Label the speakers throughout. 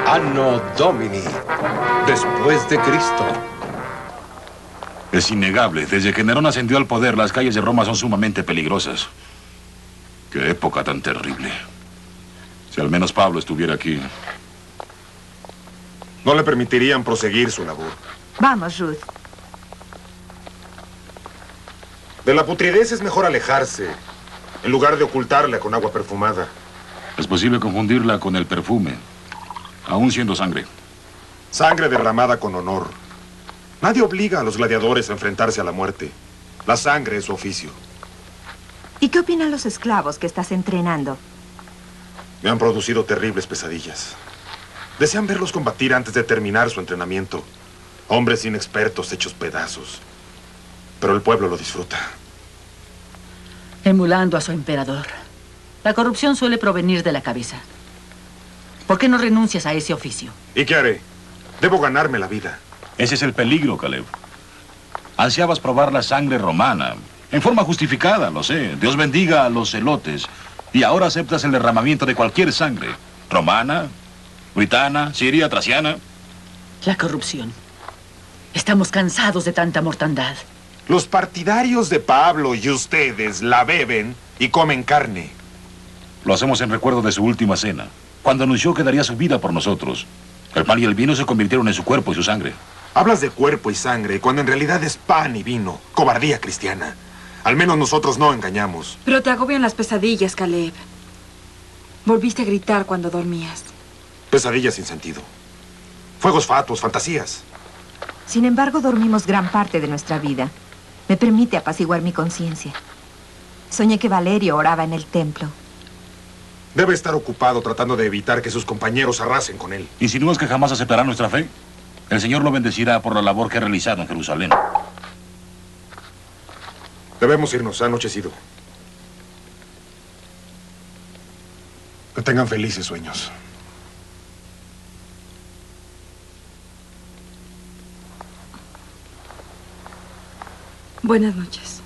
Speaker 1: Anno Domini, después de Cristo.
Speaker 2: Es innegable. Desde que Nerón ascendió al poder, las calles de Roma son sumamente peligrosas. Qué época tan terrible. Si al menos Pablo estuviera aquí.
Speaker 3: No le permitirían proseguir su labor.
Speaker 4: Vamos, Ruth.
Speaker 3: De la putridez es mejor alejarse, en lugar de ocultarla con agua perfumada.
Speaker 2: Es posible confundirla con el perfume, aún siendo sangre.
Speaker 3: Sangre derramada con honor. Nadie obliga a los gladiadores a enfrentarse a la muerte. La sangre es su oficio.
Speaker 4: ¿Y qué opinan los esclavos que estás entrenando?
Speaker 3: Me han producido terribles pesadillas. Desean verlos combatir antes de terminar su entrenamiento. Hombres inexpertos hechos pedazos. Pero el pueblo lo disfruta.
Speaker 5: Emulando a su emperador. La corrupción suele provenir de la cabeza. ¿Por qué no renuncias a ese oficio?
Speaker 3: ¿Y qué haré? Debo ganarme la vida.
Speaker 2: Ese es el peligro, Caleb. Ansiabas probar la sangre romana. En forma justificada, lo sé. Dios bendiga a los celotes. Y ahora aceptas el derramamiento de cualquier sangre. Romana, britana, siria, traciana.
Speaker 5: La corrupción. Estamos cansados de tanta mortandad.
Speaker 3: Los partidarios de Pablo y ustedes la beben y comen carne.
Speaker 2: Lo hacemos en recuerdo de su última cena, cuando anunció que daría su vida por nosotros. El pan y el vino se convirtieron en su cuerpo y su sangre.
Speaker 3: Hablas de cuerpo y sangre, cuando en realidad es pan y vino. Cobardía cristiana. Al menos nosotros no engañamos.
Speaker 6: Pero te agobian las pesadillas, Caleb. Volviste a gritar cuando dormías.
Speaker 3: Pesadillas sin sentido. Fuegos fatuos, fantasías.
Speaker 4: Sin embargo, dormimos gran parte de nuestra vida. Me permite apaciguar mi conciencia. Soñé que Valerio oraba en el templo.
Speaker 3: Debe estar ocupado tratando de evitar que sus compañeros arrasen con él.
Speaker 2: ¿Insinúas que jamás aceptará nuestra fe? El Señor lo bendecirá por la labor que ha realizado en Jerusalén.
Speaker 3: Debemos irnos, ha anochecido. Que tengan felices sueños.
Speaker 6: Buenas noches.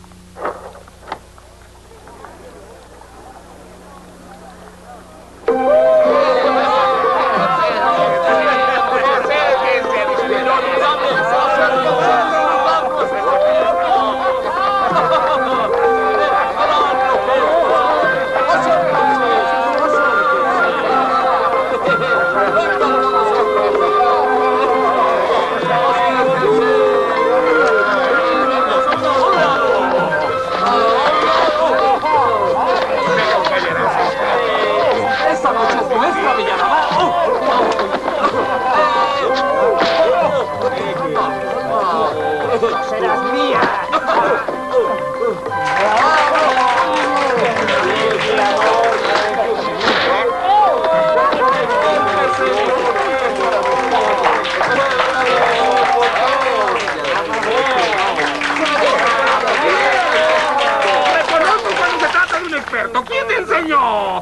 Speaker 7: ¿Quién te enseñó?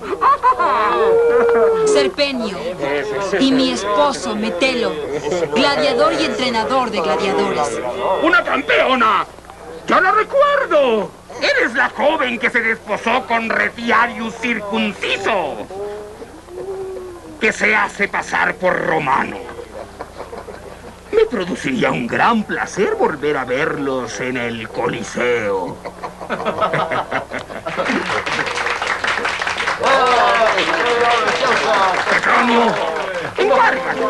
Speaker 8: Serpenio y mi esposo Metelo, gladiador y entrenador de gladiadores.
Speaker 7: ¡Una campeona! ¡Yo lo recuerdo! Eres la joven que se desposó con Retiarius Circunciso, que se hace pasar por romano. Me produciría un gran placer volver a verlos en el Coliseo. Petronio, encárgate.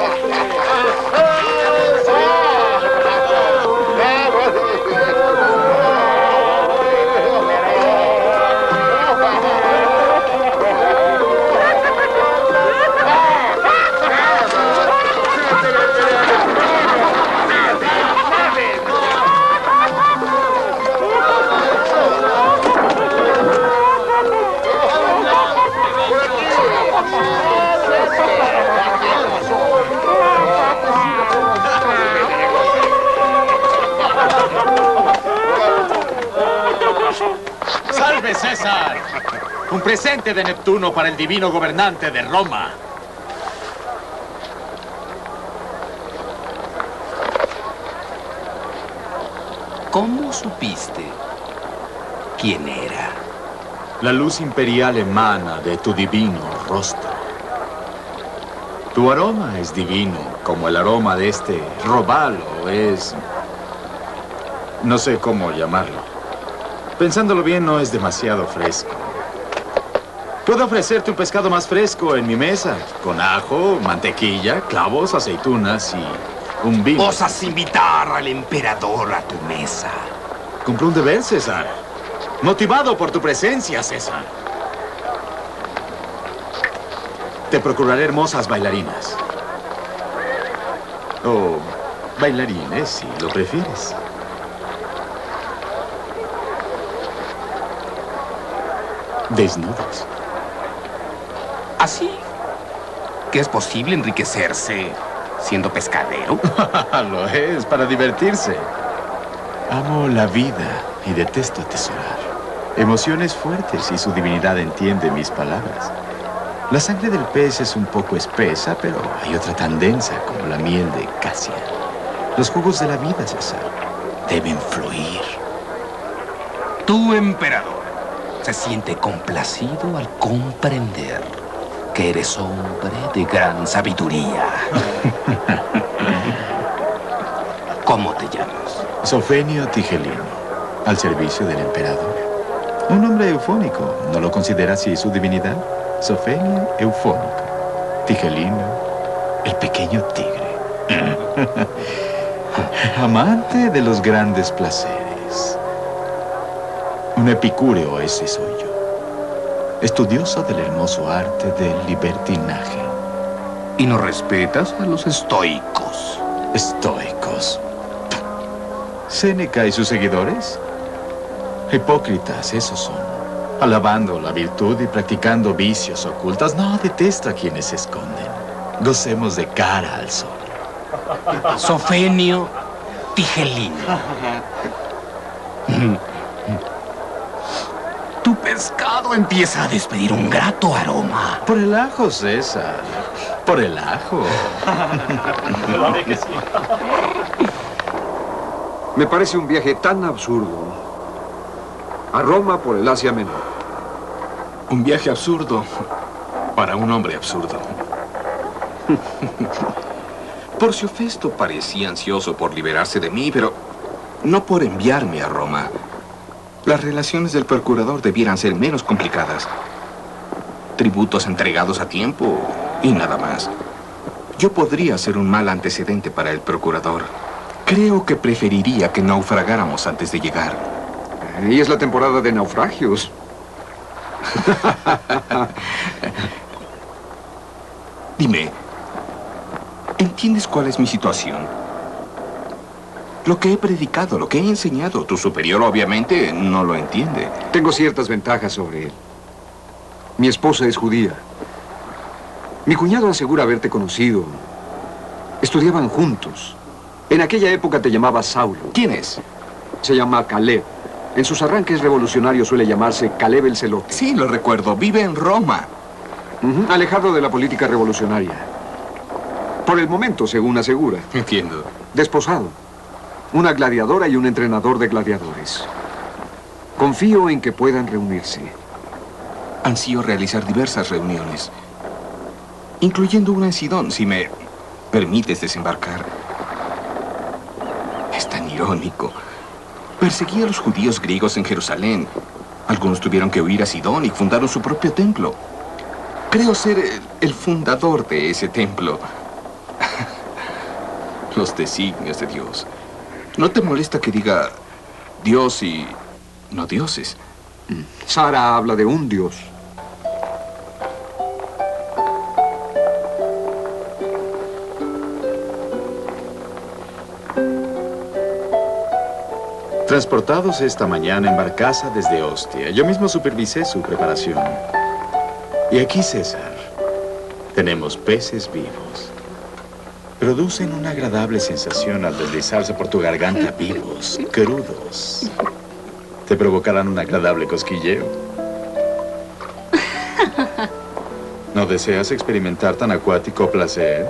Speaker 9: ¡Salve César! Un presente de Neptuno para el divino gobernante de Roma.
Speaker 1: ¿Cómo supiste quién era?
Speaker 9: La luz imperial emana de tu divino rostro. Tu aroma es divino, como el aroma de este robalo es... no sé cómo llamarlo. Pensándolo bien, no es demasiado fresco. Puedo ofrecerte un pescado más fresco en mi mesa, con ajo, mantequilla, clavos, aceitunas y un vino.
Speaker 7: ¿Osas invitar al emperador a tu mesa?
Speaker 9: Cumple un deber, César. Motivado por tu presencia, César. Te procuraré hermosas bailarinas. O bailarines, si lo prefieres. Desnudos.
Speaker 7: ¿Así? ¿Que es posible enriquecerse siendo pescadero?
Speaker 9: Lo es, para divertirse. Amo la vida y detesto atesorar. Emociones fuertes y su divinidad entiende mis palabras. La sangre del pez es un poco espesa, pero hay otra tan densa como la miel de casia. Los jugos de la vida, César, deben fluir.
Speaker 7: Tu emperador se siente complacido al comprender que eres hombre de gran sabiduría. ¿Cómo te llamas?
Speaker 9: Sofenio Tigelino, al servicio del emperador. Un hombre eufónico, ¿no lo considera así su divinidad? Sofenio eufónico. Tigelino, el pequeño tigre. Amante de los grandes placeres. Un epicúreo, ese soy yo. Estudioso del hermoso arte del libertinaje.
Speaker 7: ¿Y no respetas a los estoicos?
Speaker 9: Estoicos. ¿Séneca y sus seguidores? Hipócritas, esos son. Alabando la virtud y practicando vicios ocultos. No, detesto a quienes se esconden. Gocemos de cara al sol.
Speaker 7: Sofenio Tigelino. Tu pescado empieza a despedir un grato aroma.
Speaker 9: Por el ajo, César. Por el ajo.
Speaker 10: Claro que sí.
Speaker 11: Me parece un viaje tan absurdo. A Roma por el Asia Menor.
Speaker 1: Un viaje absurdo para un hombre absurdo.
Speaker 7: Porcio Festo parecía ansioso por liberarse de mí, pero no por enviarme a Roma. Las relaciones del procurador debieran ser menos complicadas. Tributos entregados a tiempo y nada más. Yo podría ser un mal antecedente para el procurador. Creo que preferiría que naufragáramos antes de llegar.
Speaker 11: Y es la temporada de naufragios.
Speaker 7: Dime, ¿entiendes cuál es mi situación? Lo que he predicado, lo que he enseñado, tu superior obviamente no lo entiende.
Speaker 11: Tengo ciertas ventajas sobre él. Mi esposa es judía. Mi cuñado asegura haberte conocido. Estudiaban juntos. En aquella época te llamaba Saulo.
Speaker 7: ¿Quién es?
Speaker 11: Se llama Caleb. En sus arranques revolucionarios suele llamarse Caleb el Celote.
Speaker 7: Sí, lo recuerdo. Vive en Roma.
Speaker 11: Alejado de la política revolucionaria. Por el momento, según asegura.
Speaker 7: Entiendo.
Speaker 11: Desposado. Una gladiadora y un entrenador de gladiadores. Confío en que puedan reunirse.
Speaker 7: Ansío realizar diversas reuniones, incluyendo una en Sidón, si me permites desembarcar. Es tan irónico. Perseguía a los judíos griegos en Jerusalén. Algunos tuvieron que huir a Sidón y fundaron su propio templo. Creo ser el fundador de ese templo. Los designios de Dios. ¿No te molesta que diga Dios y no dioses?
Speaker 11: Sara habla de un Dios.
Speaker 9: Transportados esta mañana en barcaza desde Ostia. Yo mismo supervisé su preparación. Y aquí, César, tenemos peces vivos. Producen una agradable sensación al deslizarse por tu garganta vivos, crudos. Te provocarán un agradable cosquilleo. ¿No deseas experimentar tan acuático placer?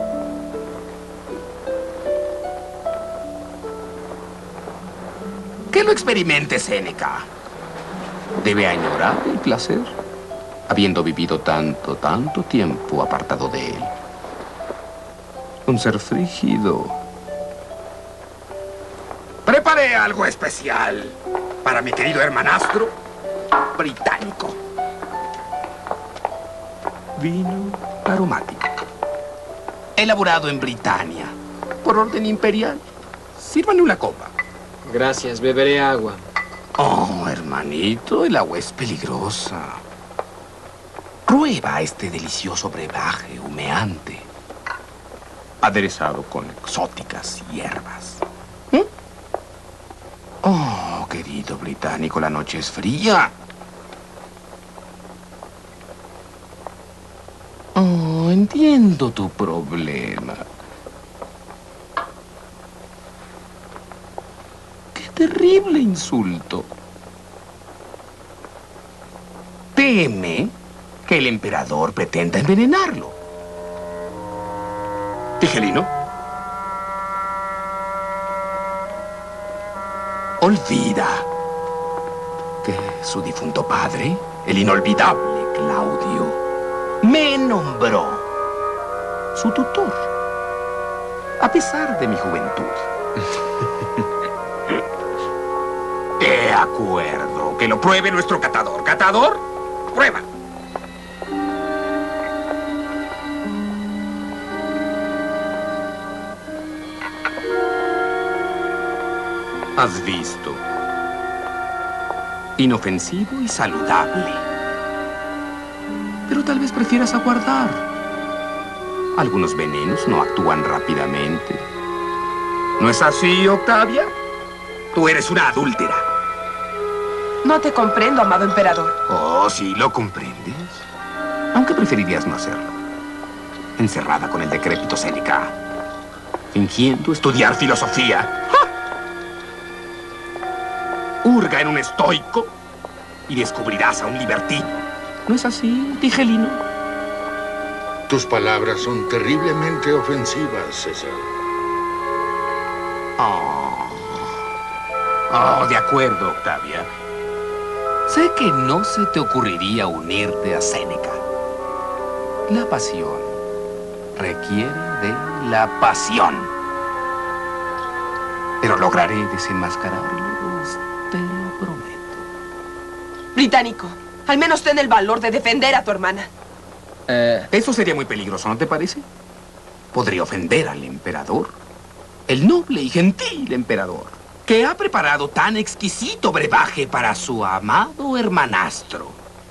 Speaker 7: Que lo experimente Séneca. Debe añorar el placer, habiendo vivido tanto tiempo apartado de él. Un ser frígido. Preparé algo especial para mi querido hermanastro británico. Vino aromático. Elaborado en Britania, por orden imperial. Sírvanle una copa.
Speaker 12: Gracias, beberé agua.
Speaker 7: Oh, hermanito, el agua es peligrosa. Prueba este delicioso brebaje humeante, aderezado con exóticas hierbas. Oh, querido británico, la noche es fría. Oh, entiendo tu problema. ¡Qué terrible insulto! Teme que el emperador pretenda envenenarlo. Tigelino. Olvida que su difunto padre, el inolvidable Claudio, me nombró su tutor, a pesar de mi juventud. De acuerdo, que lo pruebe nuestro catador. ¿Catador? Prueba. ¿Has visto? Inofensivo y saludable. Pero tal vez prefieras aguardar. Algunos venenos no actúan rápidamente. ¿No es así, Octavia? Tú eres una adúltera.
Speaker 6: No te comprendo, amado emperador.
Speaker 7: Oh, sí, lo comprendes. Aunque preferirías no hacerlo. Encerrada con el decrépito Séneca, fingiendo estudiar filosofía. ¡Ja! Hurga en un estoico y descubrirás a un libertino. ¿No es así, Tigelino?
Speaker 13: Tus palabras son terriblemente ofensivas, César.
Speaker 7: Oh, de acuerdo, Octavia. Sé que no se te ocurriría unirte a Séneca. La pasión requiere de la pasión. Pero lograré desenmascararlos, te lo prometo.
Speaker 6: Británico, al menos ten el valor de defender a tu hermana.
Speaker 7: Eso sería muy peligroso, ¿no te parece? Podría ofender al emperador, el noble y gentil emperador, que ha preparado tan exquisito brebaje para su amado hermanastro.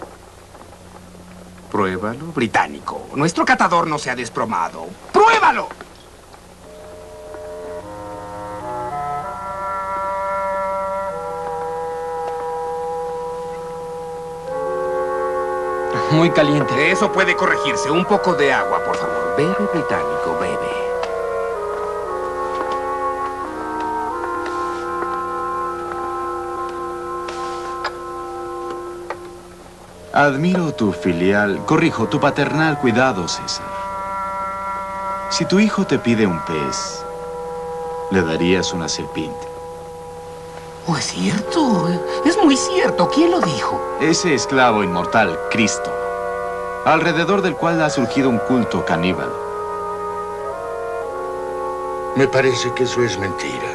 Speaker 7: Pruébalo, británico. Nuestro catador no se ha desplomado. ¡Pruébalo!
Speaker 12: Muy caliente.
Speaker 7: Eso puede corregirse. Un poco de agua, por favor. Bebe, británico, bebe.
Speaker 9: Admiro tu tu paternal cuidado, César. Si tu hijo te pide un pez, ¿le darías una serpiente?
Speaker 7: Oh, es cierto. Es muy cierto. ¿Quién lo dijo?
Speaker 9: Ese esclavo inmortal, Cristo, alrededor del cual ha surgido un culto caníbal.
Speaker 13: Me parece que eso es mentira.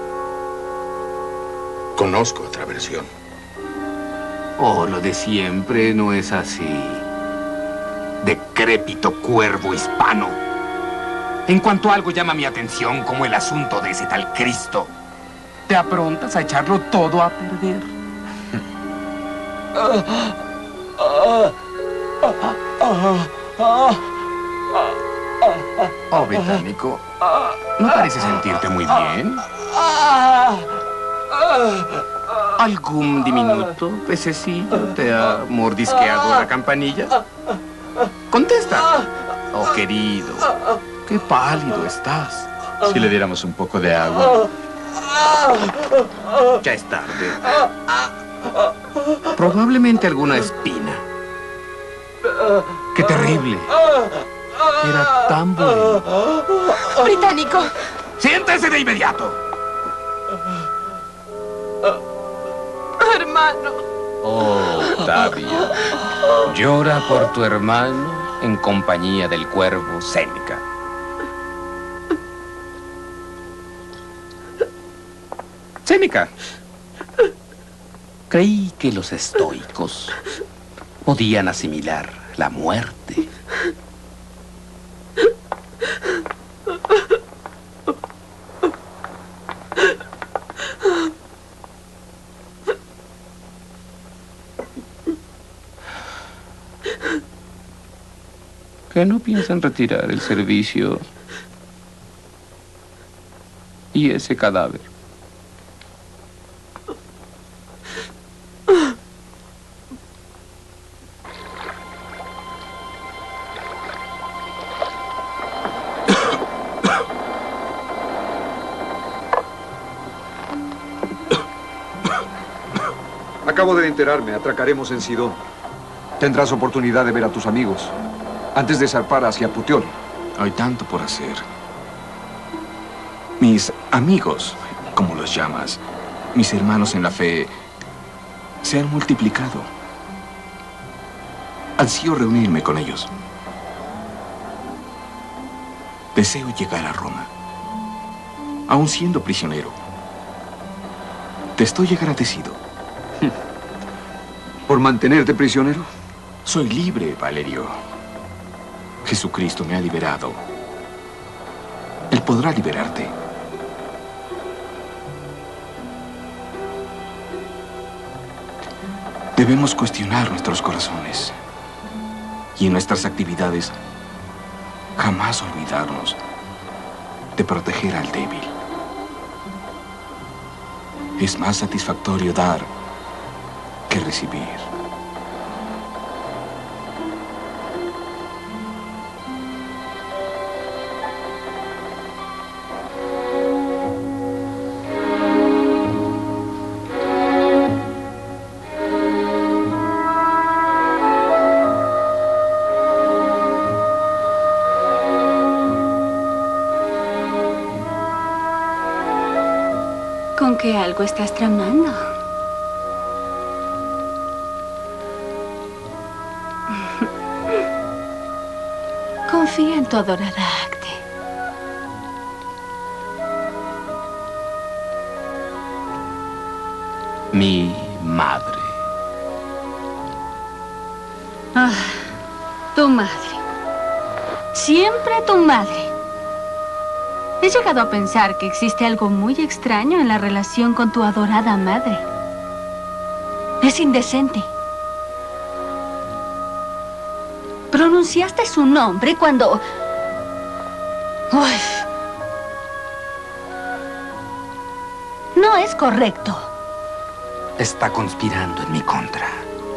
Speaker 13: Conozco otra versión.
Speaker 7: Oh, lo de siempre no es así. Decrépito cuervo hispano. En cuanto algo llama mi atención, como el asunto de ese tal Cristo, te aprontas a echarlo todo a perder. Oh, británico, ¿no pareces sentirte muy bien? ¿Algún diminuto pececillo te ha mordisqueado la campanilla? ¡Contesta! Oh, querido, qué pálido estás.
Speaker 9: Si le diéramos un poco de agua.
Speaker 7: Ya es tarde. Probablemente alguna espina. ¡Qué terrible! Era tan bueno.
Speaker 6: Británico.
Speaker 7: ¡Siéntese de inmediato!
Speaker 6: Hermano.
Speaker 14: Oh, Octavia, llora por tu hermano en compañía del cuervo Séneca.
Speaker 15: Séneca. Creí que los estoicos podían asimilar la muerte. ¿Que no piensan retirar el servicio y ese cadáver?
Speaker 11: Acabo de enterarme, atracaremos en Sidón. Tendrás oportunidad de ver a tus amigos antes de zarpar hacia Puteoli.
Speaker 1: Hay tanto por hacer. Mis amigos, como los llamas, mis hermanos en la fe, se han multiplicado. Ansío reunirme con ellos. Deseo llegar a Roma, aún siendo prisionero. Te estoy agradecido.
Speaker 11: ¿Por mantenerte prisionero?
Speaker 1: Soy libre, Valerio. Jesucristo me ha liberado. Él podrá liberarte. Debemos cuestionar nuestros corazones y en nuestras actividades jamás olvidarnos de proteger al débil. Es más satisfactorio dar que recibir.
Speaker 16: ¿Con qué algo estás tramando? Confía en tu adorada Acte.
Speaker 15: Mi madre.
Speaker 16: Ah, tu madre. Siempre tu madre. He llegado a pensar que existe algo muy extraño en la relación con tu adorada madre. Es indecente. Pronunciaste su nombre cuando... Uf. No es correcto.
Speaker 15: Está conspirando en mi contra.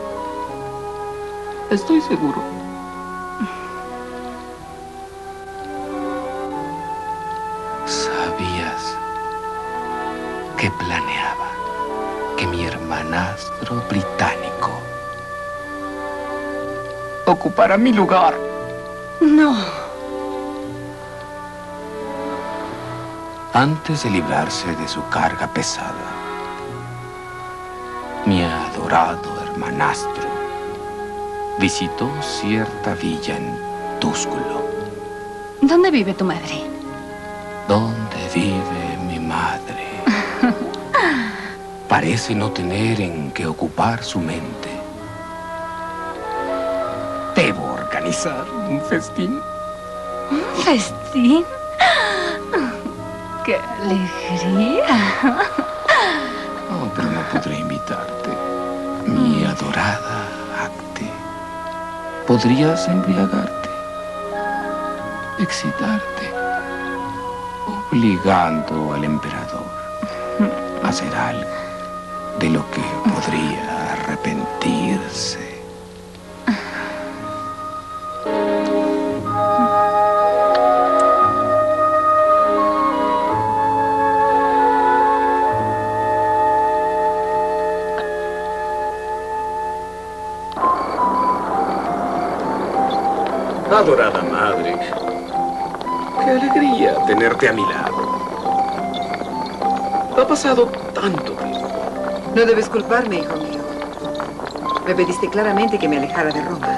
Speaker 15: Estoy seguro. ¿Sabías que planeaba que mi hermanastro británico ocupara mi lugar?
Speaker 16: No.
Speaker 15: Antes de librarse de su carga pesada, mi adorado hermanastro visitó cierta villa en Túsculo.
Speaker 16: ¿Dónde vive tu madre?
Speaker 15: ¿Dónde vive mi madre? Parece no tener en qué ocupar su mente. Debo organizar un festín.
Speaker 16: ¿Un festín? ¡Qué alegría!
Speaker 15: Oh, pero no podré invitarte. Mi adorada Acte. ¿Podrías embriagarte? Excitarte. Obligando al emperador a hacer algo de lo que podría arrepentirse.
Speaker 12: Adorada madre, qué alegría tenerte a mi lado. Ha pasado tanto tiempo.
Speaker 6: No debes culparme, hijo mío. Me pediste claramente que me alejara de Roma.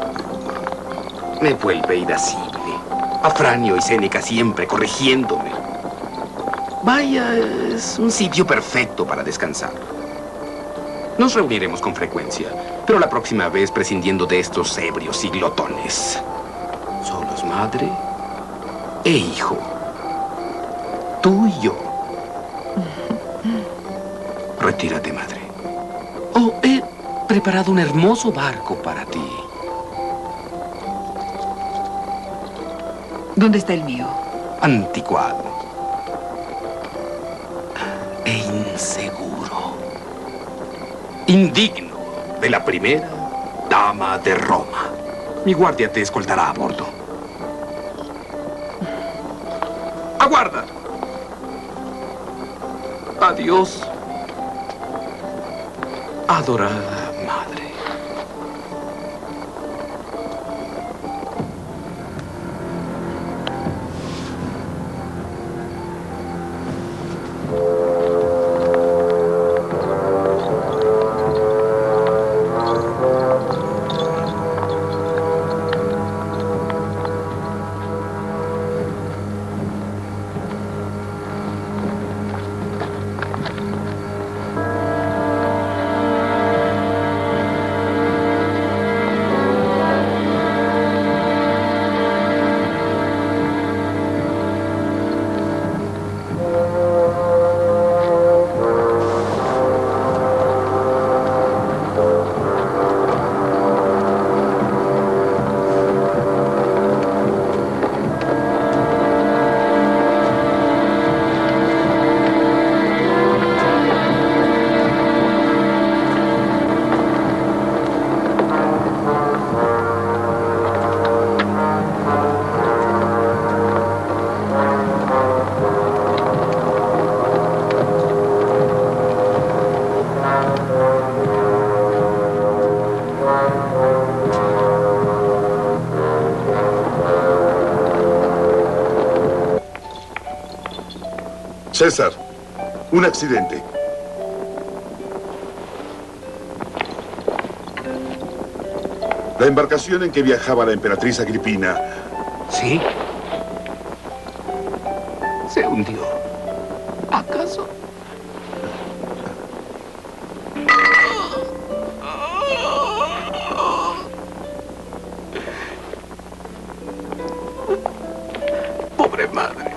Speaker 12: Me vuelve irascible. Afranio y Séneca siempre corrigiéndome. Vaya, es un sitio perfecto para descansar. Nos reuniremos con frecuencia, pero la próxima vez prescindiendo de estos ebrios y glotones. Solos madre e hijo. Tú y yo. Retírate, madre. Oh, he preparado un hermoso barco para ti.
Speaker 6: ¿Dónde está el mío?
Speaker 12: Anticuado. E inseguro. Indigno de la primera dama de Roma. Mi guardia te escoltará a bordo. ¡Aguarda! Adiós, adorada madre.
Speaker 3: César, un accidente. La embarcación en que viajaba la emperatriz Agripina...
Speaker 12: ¿Sí? Se hundió. ¿Acaso? Pobre madre.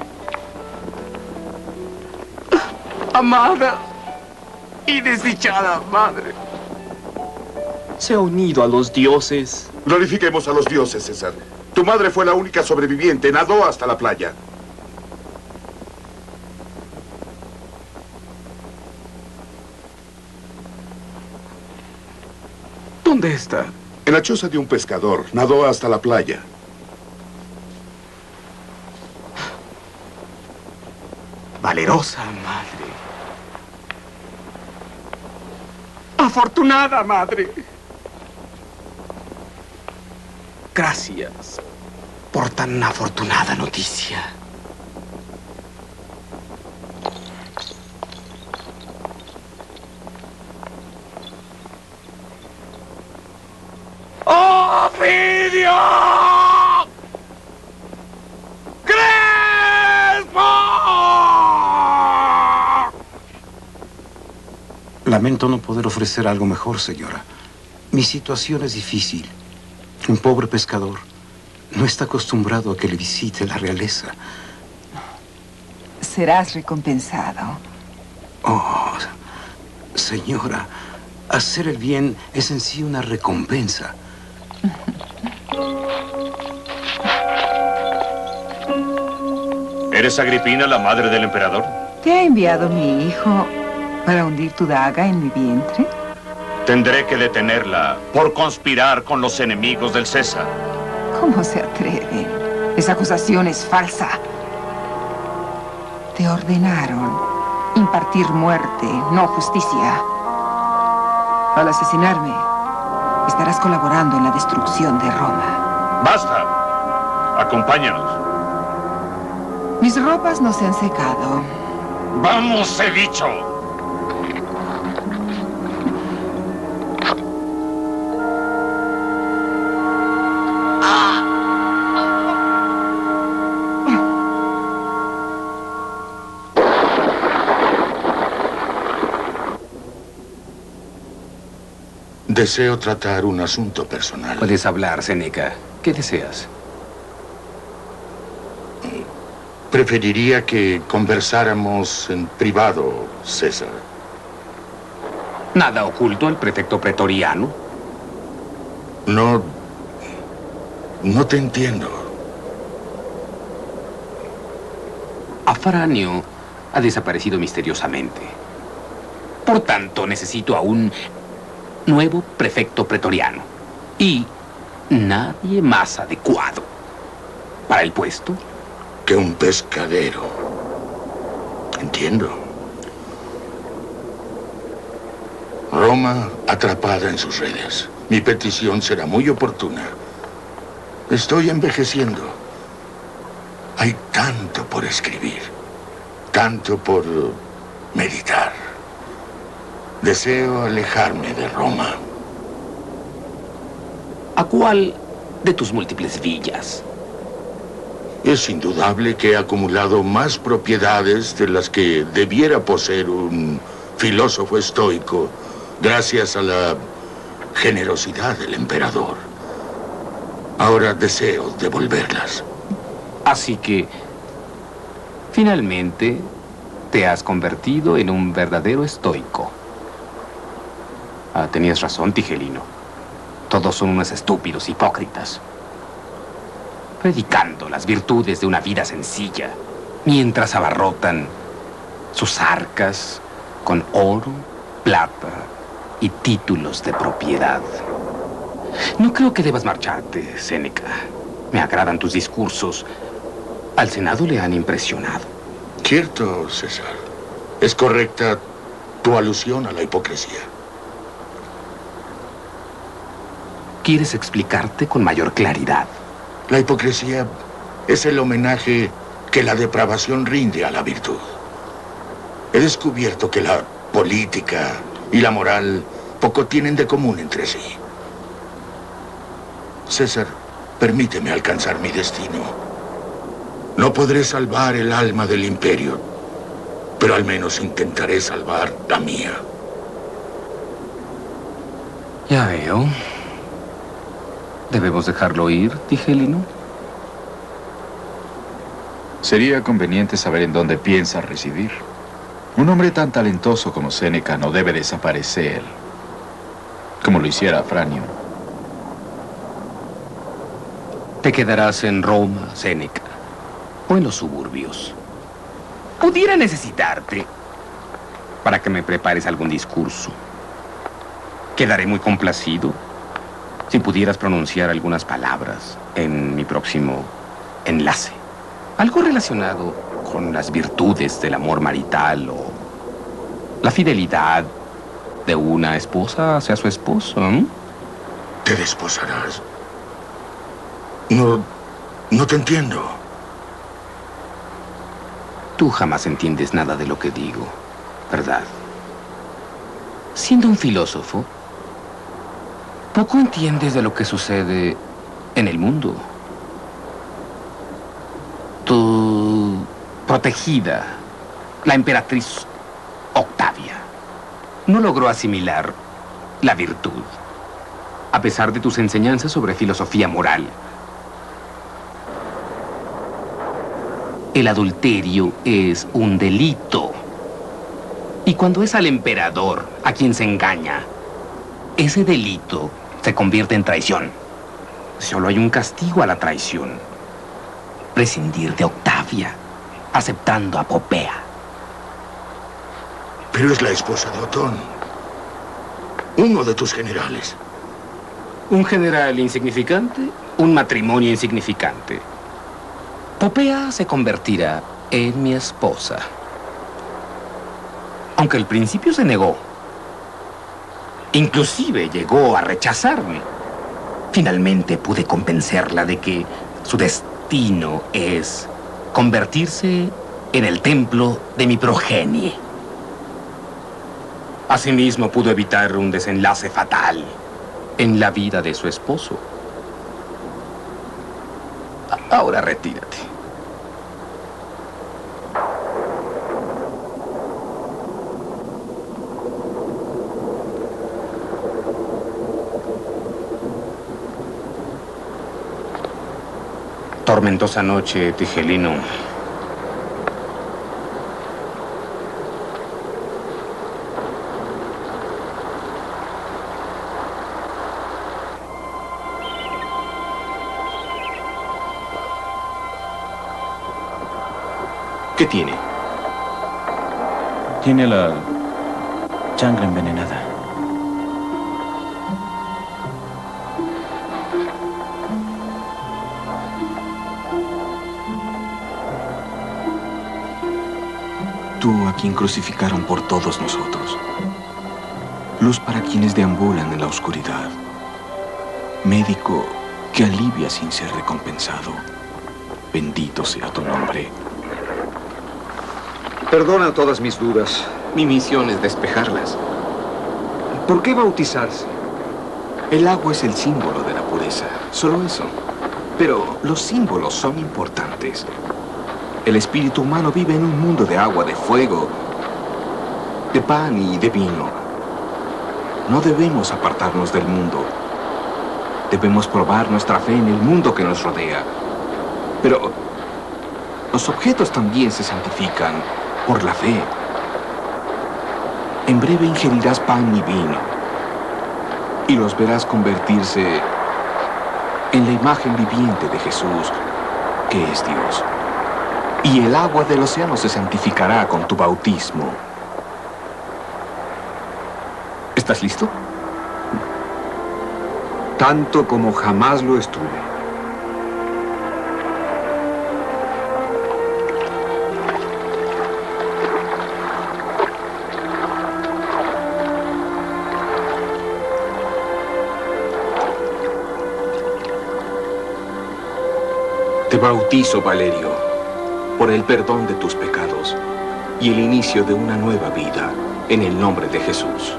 Speaker 12: Amada y desdichada madre. Se ha unido a los dioses.
Speaker 3: Glorifiquemos a los dioses, César. Tu madre fue la única sobreviviente, nadó hasta la playa.
Speaker 12: ¿Dónde está?
Speaker 3: En la choza de un pescador, nadó hasta la playa.
Speaker 12: Valerosa madre. Afortunada madre. Gracias por tan afortunada noticia. ¡Ovidio!
Speaker 15: Lamento no poder ofrecer algo mejor, señora. Mi situación es difícil. Un pobre pescador no está acostumbrado a que le visite la realeza.
Speaker 6: Serás recompensado.
Speaker 15: Oh, señora, hacer el bien es en sí una recompensa.
Speaker 17: ¿Eres Agripina, la madre del emperador?
Speaker 6: ¿Te ha enviado mi hijo para hundir tu daga en mi vientre?
Speaker 17: Tendré que detenerla por conspirar con los enemigos del César.
Speaker 6: ¿Cómo se atreven? Esa acusación es falsa. Te ordenaron impartir muerte, no justicia. Al asesinarme, estarás colaborando en la destrucción de Roma.
Speaker 17: ¡Basta! Acompáñanos.
Speaker 6: Mis ropas no se han secado.
Speaker 17: ¡Vamos, he dicho!
Speaker 13: Deseo tratar un asunto personal.
Speaker 12: Puedes hablar, Seneca. ¿Qué deseas?
Speaker 13: Preferiría que conversáramos en privado, César.
Speaker 12: ¿Nada oculto al prefecto pretoriano?
Speaker 13: No te entiendo.
Speaker 12: Afranio ha desaparecido misteriosamente. Por tanto, necesito a un nuevo prefecto pretoriano. Y nadie más adecuado para el puesto
Speaker 13: que un pescadero. Entiendo. Roma atrapada en sus redes. Mi petición será muy oportuna. Estoy envejeciendo. Hay tanto por escribir, tanto por meditar. Deseo alejarme de Roma.
Speaker 12: ¿A cuál de tus múltiples villas?
Speaker 13: Es indudable que he acumulado más propiedades de las que debiera poseer un filósofo estoico, gracias a la generosidad del emperador. Ahora deseo devolverlas.
Speaker 12: Así que, finalmente, te has convertido en un verdadero estoico. Tenías razón, Tigelino. Todos son unos estúpidos hipócritas, predicando las virtudes de una vida sencilla, mientras abarrotan sus arcas con oro, plata y títulos de propiedad. No creo que debas marcharte, Séneca. Me agradan tus discursos. Al Senado le han impresionado.
Speaker 13: Cierto, César. Es correcta tu alusión a la hipocresía.
Speaker 12: ¿Quieres explicarte con mayor claridad?
Speaker 13: La hipocresía es el homenaje que la depravación rinde a la virtud. He descubierto que la política y la moral poco tienen de común entre sí. César, permíteme alcanzar mi destino. No podré salvar el alma del imperio, pero al menos intentaré salvar la mía.
Speaker 12: Ya veo. ¿Debemos dejarlo ir, Tigelino?
Speaker 9: Sería conveniente saber en dónde piensa residir. Un hombre tan talentoso como Séneca no debe desaparecer, como lo hiciera Afranio.
Speaker 12: Te quedarás en Roma, Séneca, o en los suburbios. Pudiera necesitarte para que me prepares algún discurso. Quedaré muy complacido si pudieras pronunciar algunas palabras en mi próximo enlace. Algo relacionado con las virtudes del amor marital o la fidelidad de una esposa hacia su esposo.
Speaker 13: ¿Te desposarás? No te entiendo.
Speaker 12: Tú jamás entiendes nada de lo que digo, ¿verdad? Siendo un filósofo, poco entiendes de lo que sucede en el mundo. Tu protegida, la emperatriz Octavia, no logró asimilar la virtud, a pesar de tus enseñanzas sobre filosofía moral. El adulterio es un delito. Y cuando es al emperador a quien se engaña, ese delito se convierte en traición. Solo hay un castigo a la traición: prescindir de Octavia, aceptando a Popea.
Speaker 13: Pero es la esposa de Otón, uno de tus generales.
Speaker 12: ¿Un general insignificante? Un matrimonio insignificante. Popea se convertirá en mi esposa. Aunque al principio se negó. Inclusive llegó a rechazarme. Finalmente pude convencerla de que su destino es convertirse en el templo de mi progenie. Asimismo pudo evitar un desenlace fatal en la vida de su esposo. Ahora retírate. Tormentosa noche, Tigelino.
Speaker 1: ¿Qué tiene?
Speaker 18: Tiene la sangre envenenada.
Speaker 1: Tú a quien crucificaron por todos nosotros. Luz para quienes deambulan en la oscuridad. Médico que alivia sin ser recompensado. Bendito sea tu nombre.
Speaker 11: Perdona todas mis dudas.
Speaker 1: Mi misión es despejarlas.
Speaker 11: ¿Por qué bautizarse?
Speaker 1: El agua es el símbolo de la pureza, solo eso. Pero los símbolos son importantes. El espíritu humano vive en un mundo de agua, de fuego, de pan y de vino. No debemos apartarnos del mundo. Debemos probar nuestra fe en el mundo que nos rodea. Pero los objetos también se santifican por la fe. En breve ingerirás pan y vino y los verás convertirse en la imagen viviente de Jesús, que es Dios. Y el agua del océano se santificará con tu bautismo. ¿Estás listo?
Speaker 11: Tanto como jamás lo estuve.
Speaker 1: Te bautizo, Valerio, por el perdón de tus pecados y el inicio de una nueva vida en el nombre de Jesús.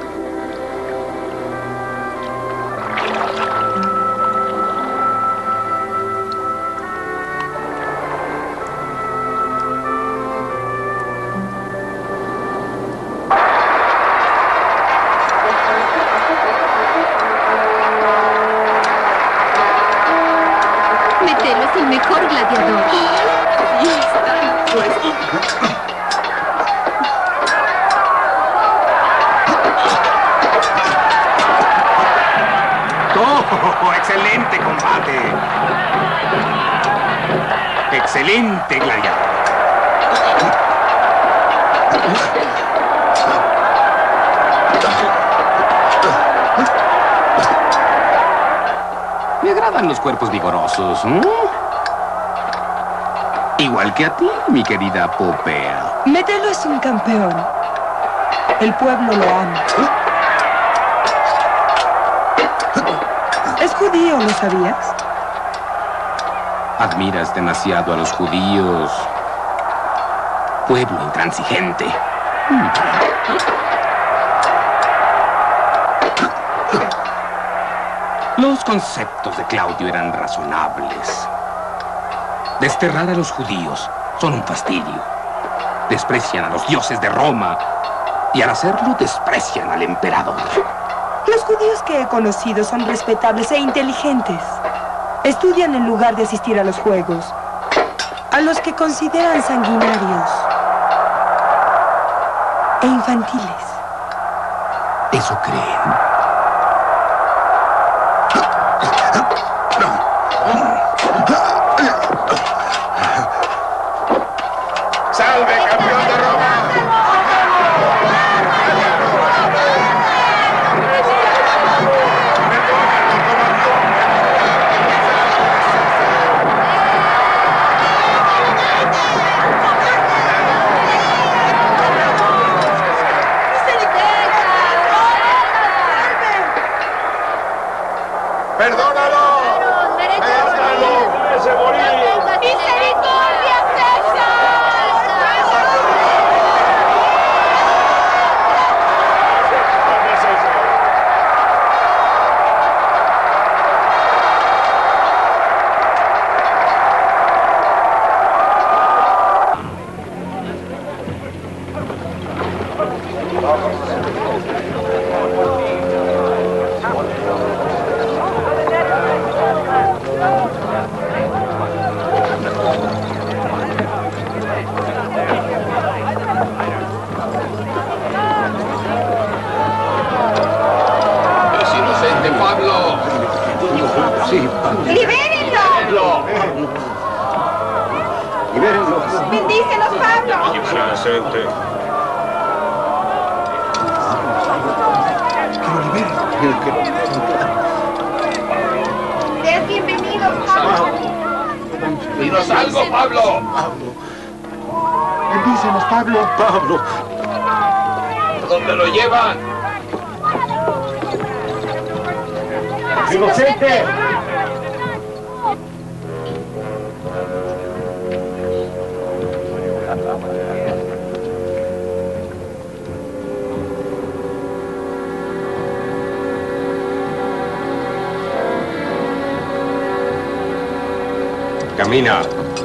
Speaker 16: Metelo es el mejor gladiador.
Speaker 7: Y está puesto.
Speaker 12: ¡Oh! ¡Excelente combate! ¡Excelente gladiador! Me agradan los cuerpos vigorosos, ¿eh? Igual que a ti, mi querida Popea.
Speaker 6: Metelo es un campeón. El pueblo lo ama. Es judío, ¿lo sabías?
Speaker 12: Admiras demasiado a los judíos. Pueblo intransigente. Los conceptos de Claudio eran razonables. Desterrar a los judíos son un fastidio. Desprecian a los dioses de Roma y al hacerlo desprecian al emperador.
Speaker 6: Los judíos que he conocido son respetables e inteligentes. Estudian en lugar de asistir a los juegos. A los que consideran sanguinarios e infantiles.
Speaker 12: ¿Eso creen?
Speaker 7: ¡Salve, campeón de Roma! ¡Perdónalo! ¡Déjalo! ¡Misericordia, César!
Speaker 6: Bendícenos, Pablo.
Speaker 3: Presente.
Speaker 6: Seas bienvenido, Pablo.
Speaker 1: ¡Dinos algo, Pablo!
Speaker 3: Bendícenos, Pablo.
Speaker 15: Pablo.
Speaker 1: ¿A dónde lo llevan?
Speaker 3: ¡Inocente!
Speaker 19: Camina.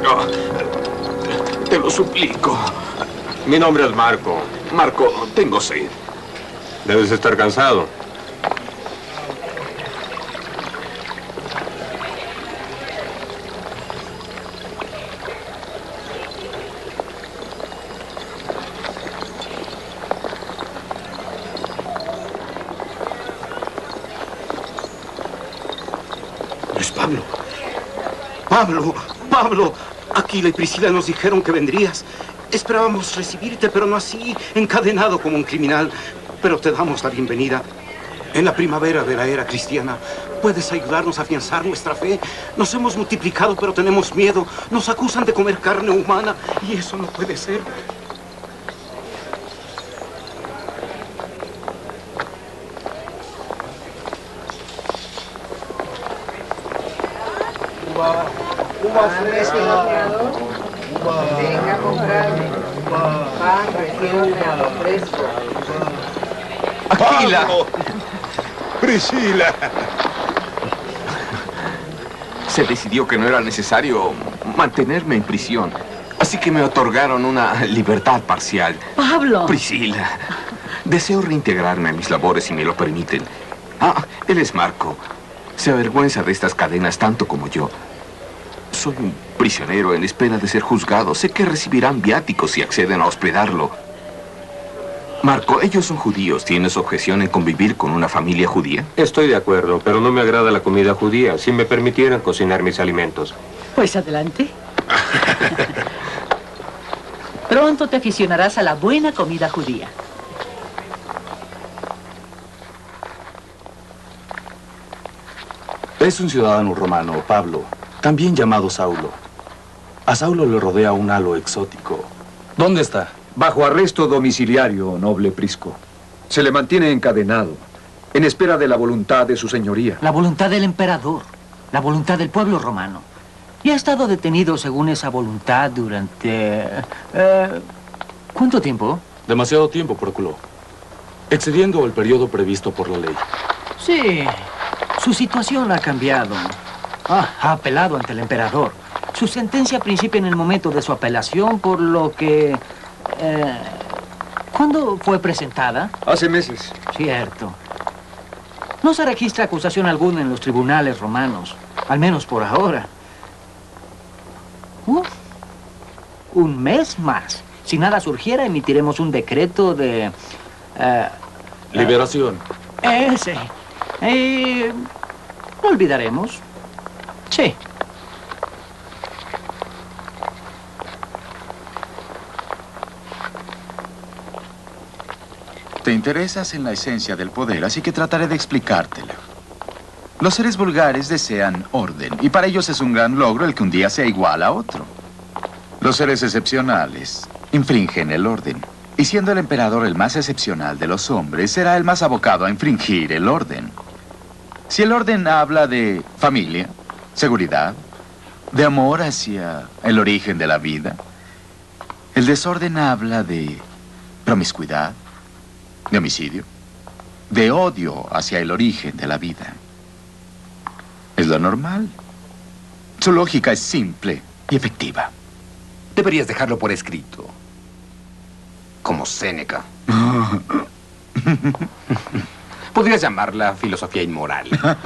Speaker 1: Te lo suplico.
Speaker 19: Mi nombre es Marco.
Speaker 1: Marco, tengo sed.
Speaker 19: Debes estar cansado.
Speaker 15: Es Pablo. Pablo, Pablo. Aquila y Priscila nos dijeron que vendrías. Esperábamos recibirte, pero no así, encadenado como un criminal. Pero te damos la bienvenida. En la primavera de la era cristiana, puedes ayudarnos a afianzar nuestra fe. Nos hemos multiplicado, pero tenemos miedo. Nos acusan de comer carne humana, y eso no puede ser.
Speaker 6: Uvas frescas. Venga a comprarme. Pan recién horneado, fresco.
Speaker 1: Aquila.
Speaker 3: Priscila.
Speaker 1: Se decidió que no era necesario mantenerme en prisión. Así que me otorgaron una libertad parcial.
Speaker 5: ¡Pablo!
Speaker 1: Priscila, deseo reintegrarme a mis labores si me lo permiten. Ah, él es Marco. Se avergüenza de estas cadenas tanto como yo. Soy un prisionero en espera de ser juzgado. Sé que recibirán viáticos si acceden a hospedarlo. Marco, ellos son judíos. ¿Tienes objeción en convivir con una familia judía?
Speaker 19: Estoy de acuerdo, pero no me agrada la comida judía. Si me permitieran cocinar mis alimentos.
Speaker 5: Pues adelante. Pronto te aficionarás a la buena comida judía.
Speaker 18: Es un ciudadano romano, Pablo, también llamado Saulo. A Saulo le rodea un halo exótico. ¿Dónde está?
Speaker 11: Bajo arresto domiciliario, noble Prisco. Se le mantiene encadenado, en espera de la voluntad de su señoría.
Speaker 20: La voluntad del emperador, la voluntad del pueblo romano. Y ha estado detenido según esa voluntad durante... ¿cuánto tiempo?
Speaker 18: Demasiado tiempo, Próculo. Excediendo el periodo previsto por la ley.
Speaker 20: Sí, su situación ha cambiado. Ha apelado ante el emperador. Su sentencia principia en el momento de su apelación, por lo que... ¿cuándo fue presentada?
Speaker 11: Hace meses.
Speaker 20: Cierto. No se registra acusación alguna en los tribunales romanos, al menos por ahora. Un mes más. Si nada surgiera, emitiremos un decreto de...
Speaker 18: liberación.
Speaker 20: Ese. Lo olvidaremos. Sí.
Speaker 9: Te interesas en la esencia del poder, así que trataré de explicártela. Los seres vulgares desean orden, y para ellos es un gran logro el que un día sea igual a otro. Los seres excepcionales infringen el orden, y siendo el emperador el más excepcional de los hombres, será el más abocado a infringir el orden. Si el orden habla de familia, seguridad, de amor hacia el origen de la vida, el desorden habla de promiscuidad, de homicidio, de odio hacia el origen de la vida. Es lo normal. Su lógica es simple y efectiva.
Speaker 12: Deberías dejarlo por escrito. Como Séneca. Podrías llamarla filosofía inmoral.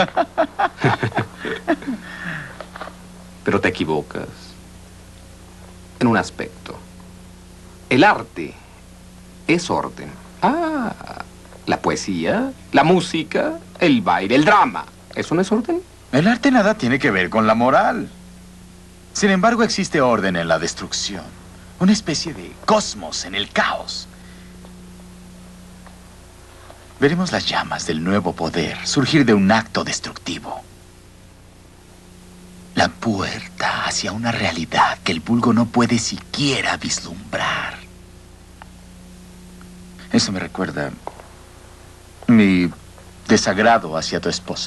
Speaker 12: Pero te equivocas. En un aspecto. El arte es orden. La poesía, la música, el baile, el drama. ¿Eso no es orden?
Speaker 9: El arte nada tiene que ver con la moral. Sin embargo, existe orden en la destrucción. Una especie de cosmos en el caos. Veremos las llamas del nuevo poder surgir de un acto destructivo. La puerta hacia una realidad que el vulgo no puede siquiera vislumbrar. Eso me recuerda mi desagrado hacia tu esposa.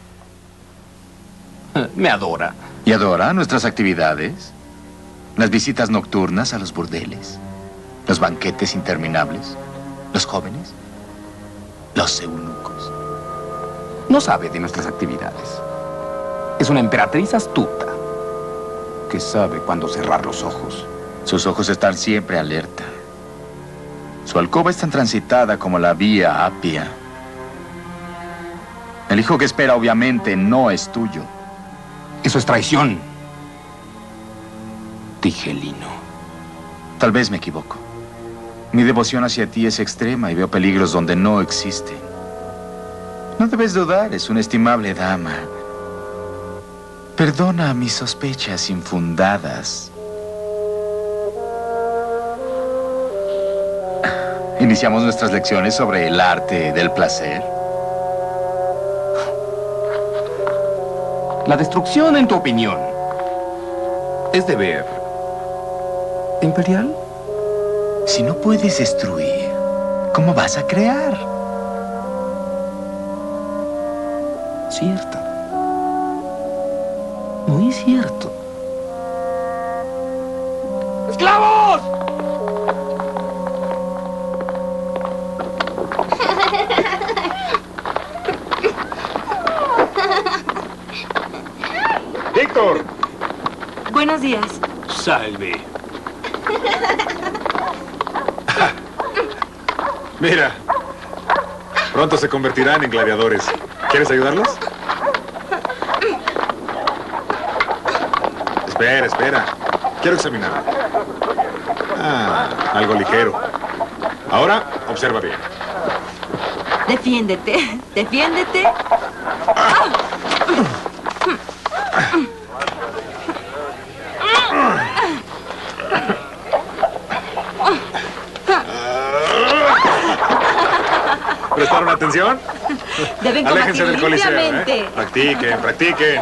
Speaker 15: Me adora.
Speaker 9: ¿Y adora nuestras actividades? Las visitas nocturnas a los burdeles, los banquetes interminables, los jóvenes, los eunucos.
Speaker 12: No sabe de nuestras actividades. Es una emperatriz astuta que sabe cuándo cerrar los ojos.
Speaker 9: Sus ojos están siempre alerta. Su alcoba es tan transitada como la vía Apia. El hijo que espera obviamente no es tuyo.
Speaker 12: Eso es traición. Tigelino.
Speaker 9: Tal vez me equivoco. Mi devoción hacia ti es extrema y veo peligros donde no existen. No debes dudar, es una estimable dama. Perdona mis sospechas infundadas. ¿Iniciamos nuestras lecciones sobre el arte del placer?
Speaker 12: La destrucción, en tu opinión, es deber imperial.
Speaker 9: Si no puedes destruir, ¿cómo vas a crear?
Speaker 12: Cierto. Muy cierto. ¡Esclavos!
Speaker 3: ¡Víctor!
Speaker 8: Buenos días.
Speaker 3: Salve. Mira, pronto se convertirán en gladiadores. ¿Quieres ayudarlos? Espera, espera. Quiero examinar. Algo ligero. Ahora, observa bien.
Speaker 8: Defiéndete. Defiéndete.
Speaker 3: ¿Prestaron atención?
Speaker 8: Deben
Speaker 3: Aléjense
Speaker 8: combatir
Speaker 3: del coliseo,
Speaker 8: limpiamente.
Speaker 3: Practiquen, practiquen.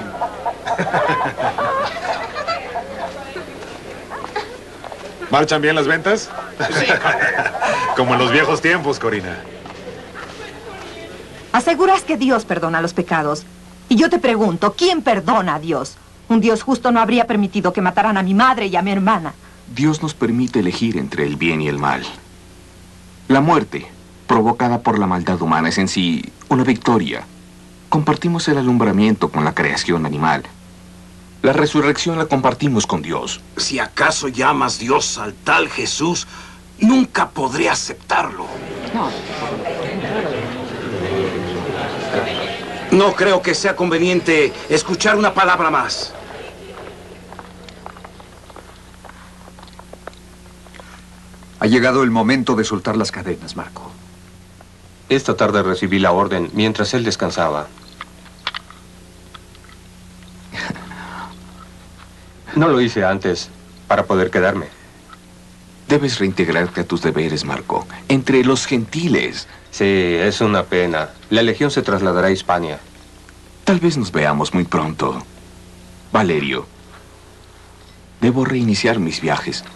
Speaker 3: ¿Marchan bien las ventas? Sí. Como en los viejos tiempos, Corina.
Speaker 4: Aseguras que Dios perdona los pecados. Y yo te pregunto, ¿quién perdona a Dios? Un Dios justo no habría permitido que mataran a mi madre y a mi hermana.
Speaker 12: Dios nos permite elegir entre el bien y el mal. La muerte, provocada por la maldad humana, es en sí una victoria. Compartimos el alumbramiento con la creación animal. La resurrección la compartimos con Dios.
Speaker 15: Si acaso llamas Dios al tal Jesús, nunca podré aceptarlo. No creo que sea conveniente escuchar una palabra más.
Speaker 11: Ha llegado el momento de soltar las cadenas, Marco.
Speaker 19: Esta tarde recibí la orden mientras él descansaba. No lo hice antes para poder quedarme.
Speaker 12: Debes reintegrarte a tus deberes, Marco. Entre los gentiles.
Speaker 19: Sí, es una pena. La legión se trasladará a Hispania.
Speaker 12: Tal vez nos veamos muy pronto. Valerio, debo reiniciar mis viajes.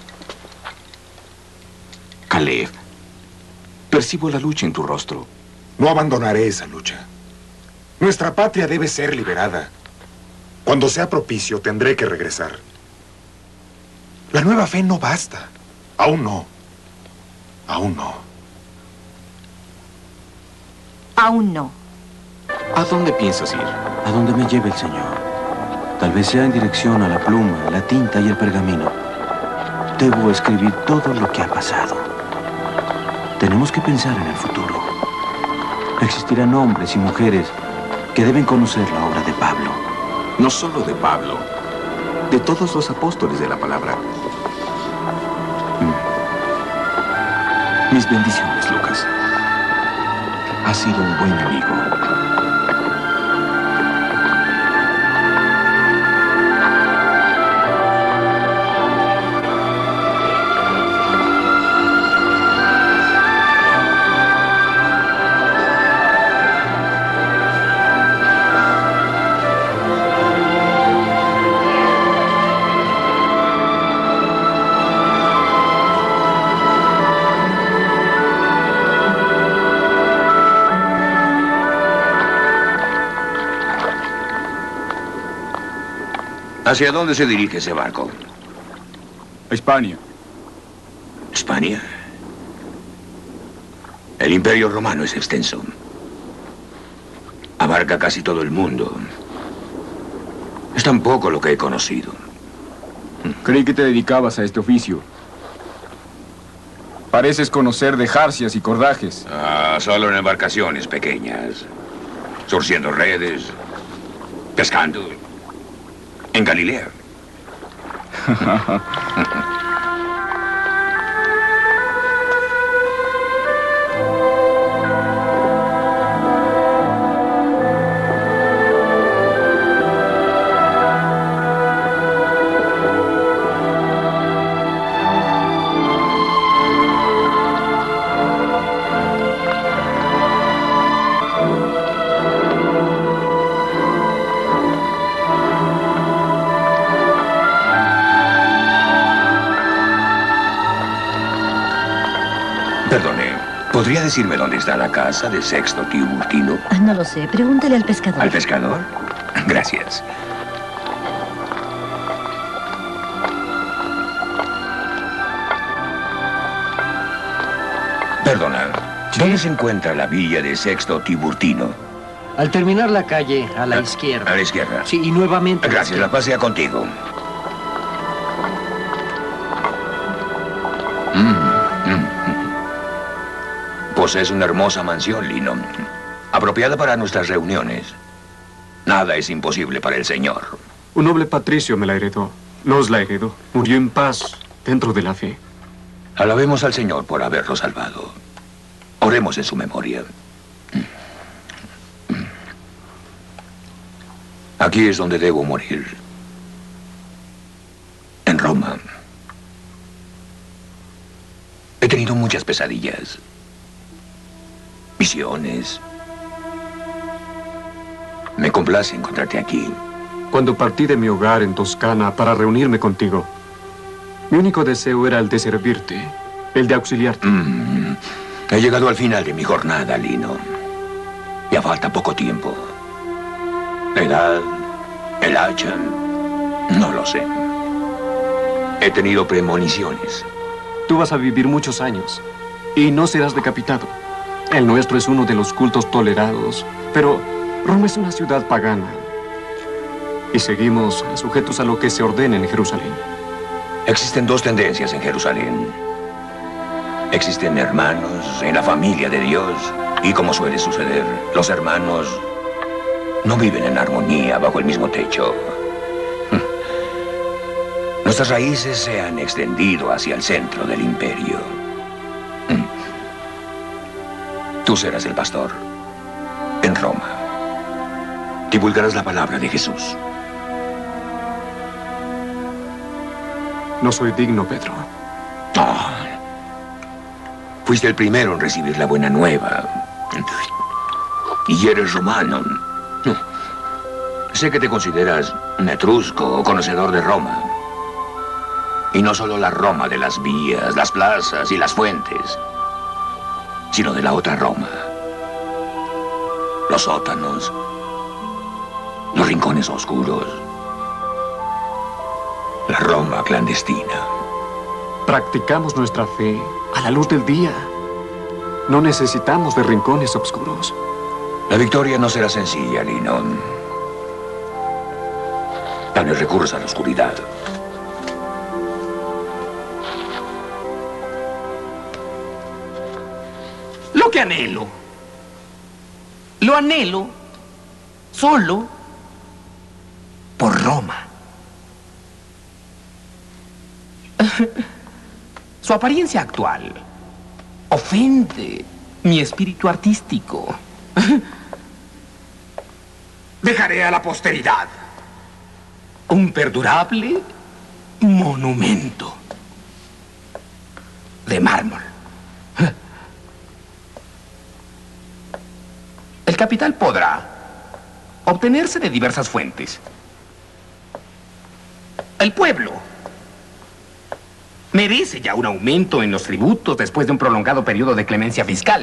Speaker 12: Caleb, percibo la lucha en tu rostro.
Speaker 3: No abandonaré esa lucha. Nuestra patria debe ser liberada. Cuando sea propicio, tendré que regresar. La nueva fe no basta. Aún no. Aún no.
Speaker 4: Aún no.
Speaker 12: ¿A dónde piensas ir?
Speaker 21: A donde me lleve el Señor. Tal vez sea en dirección a la pluma, la tinta y el pergamino. Debo escribir todo lo que ha pasado. Tenemos que pensar en el futuro. Existirán hombres y mujeres que deben conocer la obra de Pablo.
Speaker 12: No solo de Pablo, de todos los apóstoles de la palabra. Mis bendiciones, Lucas. Has sido un buen amigo.
Speaker 2: ¿Hacia dónde se dirige ese barco?
Speaker 22: A España.
Speaker 2: ¿España? El Imperio Romano es extenso. Abarca casi todo el mundo. Es tan poco lo que he conocido.
Speaker 22: Creí que te dedicabas a este oficio. Pareces conocer de jarcias y cordajes.
Speaker 2: Solo en embarcaciones pequeñas. Surciendo redes. Pescando. En Galilea. Perdone, ¿podría decirme dónde está la casa de Sexto Tiburtino?
Speaker 23: No lo sé. Pregúntale al pescador.
Speaker 2: ¿Al pescador? Gracias. Perdona, ¿dónde se encuentra la villa de Sexto Tiburtino?
Speaker 20: Al terminar la calle, a la izquierda.
Speaker 2: A la izquierda.
Speaker 20: Sí, y nuevamente.
Speaker 2: Gracias, la pasea contigo. Posees una hermosa mansión, Lino. Apropiada para nuestras reuniones. Nada es imposible para el Señor.
Speaker 24: Un noble patricio me la heredó. Nos la heredó. Murió en paz dentro de la fe.
Speaker 2: Alabemos al Señor por haberlo salvado. Oremos en su memoria. Aquí es donde debo morir. En Roma. He tenido muchas pesadillas. Visiones. Me complace encontrarte aquí.
Speaker 24: Cuando partí de mi hogar en Toscana para reunirme contigo, mi único deseo era el de servirte, el de auxiliarte.
Speaker 2: He llegado al final de mi jornada, Lino. Ya falta poco tiempo. La edad, el hacha, no lo sé. He tenido premoniciones.
Speaker 24: Tú vas a vivir muchos años y no serás decapitado. El nuestro es uno de los cultos tolerados, pero Roma es una ciudad pagana y seguimos sujetos a lo que se ordena en Jerusalén.
Speaker 2: Existen dos tendencias en Jerusalén. Existen hermanos en la familia de Dios y, como suele suceder, los hermanos no viven en armonía bajo el mismo techo. Nuestras raíces se han extendido hacia el centro del imperio. Tú serás el pastor en Roma. Divulgarás la palabra de Jesús.
Speaker 24: No soy digno, Pedro.
Speaker 2: Fuiste el primero en recibir la buena nueva. Y eres romano. Sé que te consideras un etrusco o conocedor de Roma. Y no solo la Roma de las vías, las plazas y las fuentes, sino de la otra Roma. Los sótanos, los rincones oscuros, la Roma clandestina.
Speaker 24: Practicamos nuestra fe a la luz del día. No necesitamos de rincones oscuros.
Speaker 2: La victoria no será sencilla, Lino. Tal vez recurras a la oscuridad.
Speaker 7: Lo que anhelo. Lo anhelo solo por Roma. Su apariencia actual ofende mi espíritu artístico. Dejaré a la posteridad un perdurable monumento de mármol. El capital podrá obtenerse de diversas fuentes. El pueblo merece ya un aumento en los tributos después de un prolongado periodo de clemencia fiscal.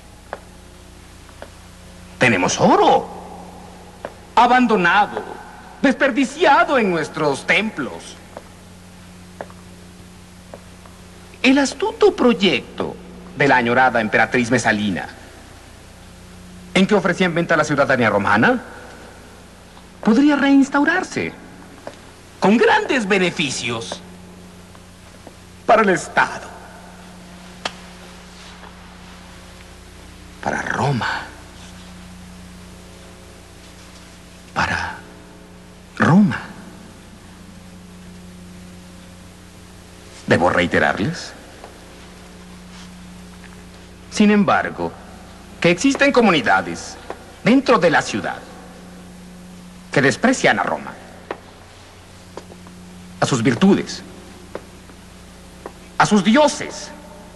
Speaker 7: Tenemos oro abandonado
Speaker 12: desperdiciado en nuestros templos. El astuto proyecto de la añorada emperatriz Mesalina, en que ofrecía en venta la ciudadanía romana, podría reinstaurarse con grandes beneficios para el Estado, para Roma, para Roma. ¿Debo reiterarles? Sin embargo, que existen comunidades dentro de la ciudad que desprecian a Roma, a sus virtudes, a sus dioses.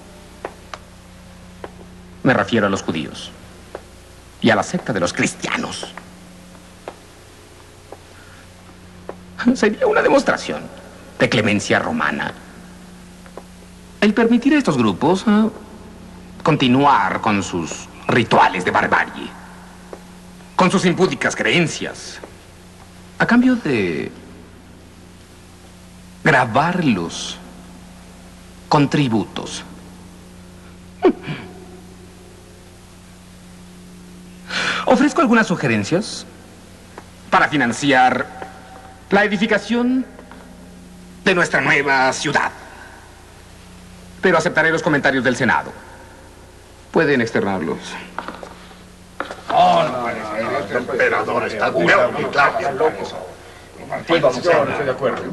Speaker 12: Me refiero a los judíos y a la secta de los cristianos. Sería una demostración de clemencia romana el permitir a estos grupos continuar con sus rituales de barbarie, con sus impúdicas creencias, a cambio de gravarlos con tributos. Ofrezco algunas sugerencias para financiar la edificación de nuestra nueva ciudad. Pero aceptaré los comentarios del Senado. Pueden externarlos.
Speaker 10: El emperador está muy claro. Estoy de acuerdo.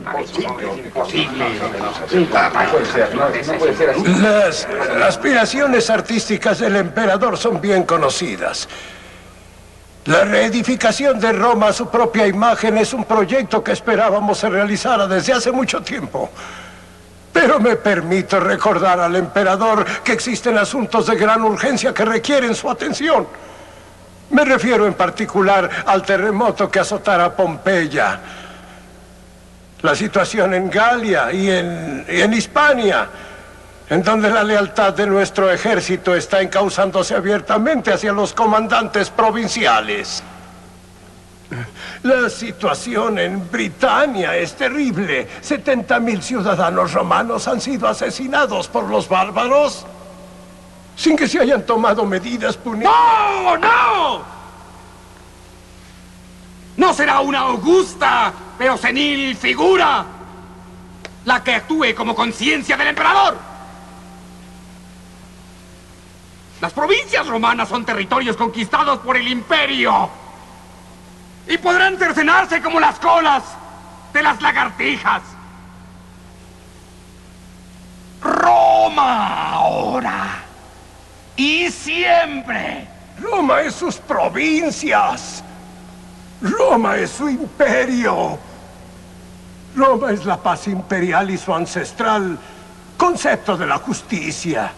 Speaker 13: Las aspiraciones artísticas del emperador son bien conocidas. La reedificación de Roma a su propia imagen es un proyecto que esperábamos se realizara desde hace mucho tiempo. Pero me permito recordar al emperador que existen asuntos de gran urgencia que requieren su atención. Me refiero en particular al terremoto que azotara Pompeya, la situación en Galia y en Hispania, en donde la lealtad de nuestro ejército está encauzándose abiertamente hacia los comandantes provinciales. La situación en Britania es terrible. 70.000 ciudadanos romanos han sido asesinados por los bárbaros sin que se hayan tomado medidas punitivas.
Speaker 7: ¡No, no! No será una augusta pero senil figura la que actúe como conciencia del emperador. Las provincias romanas son territorios conquistados por el imperio y podrán cercenarse como las colas de las lagartijas. Roma ahora y siempre.
Speaker 13: Roma es sus provincias. Roma es su imperio. Roma es la paz imperial y su ancestral concepto de la justicia.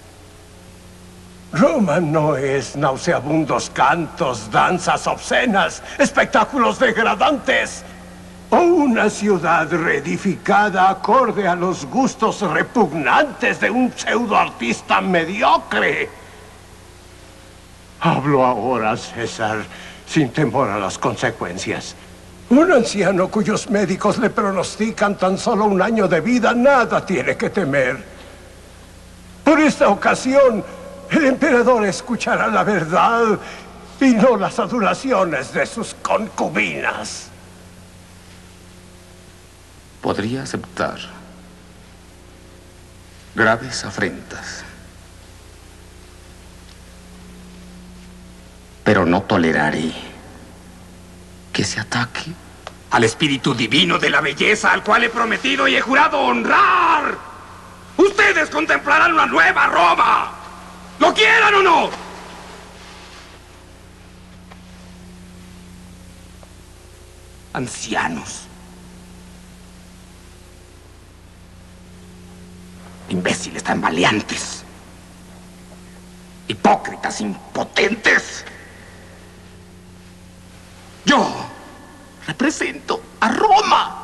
Speaker 13: Roma no es nauseabundos cantos, danzas obscenas, espectáculos degradantes, o una ciudad reedificada acorde a los gustos repugnantes de un pseudoartista mediocre. Hablo ahora, César, sin temor a las consecuencias. Un anciano cuyos médicos le pronostican tan solo 1 año de vida nada tiene que temer. Por esta ocasión, el emperador escuchará la verdad y no las adulaciones de sus concubinas.
Speaker 12: Podría aceptar graves afrentas, pero no toleraré que se ataque al espíritu divino de la belleza al cual he prometido y he jurado honrar. Ustedes contemplarán una nueva Roma, ¿lo quieran o no? Ancianos, imbéciles tambaleantes, hipócritas impotentes. Yo represento a Roma.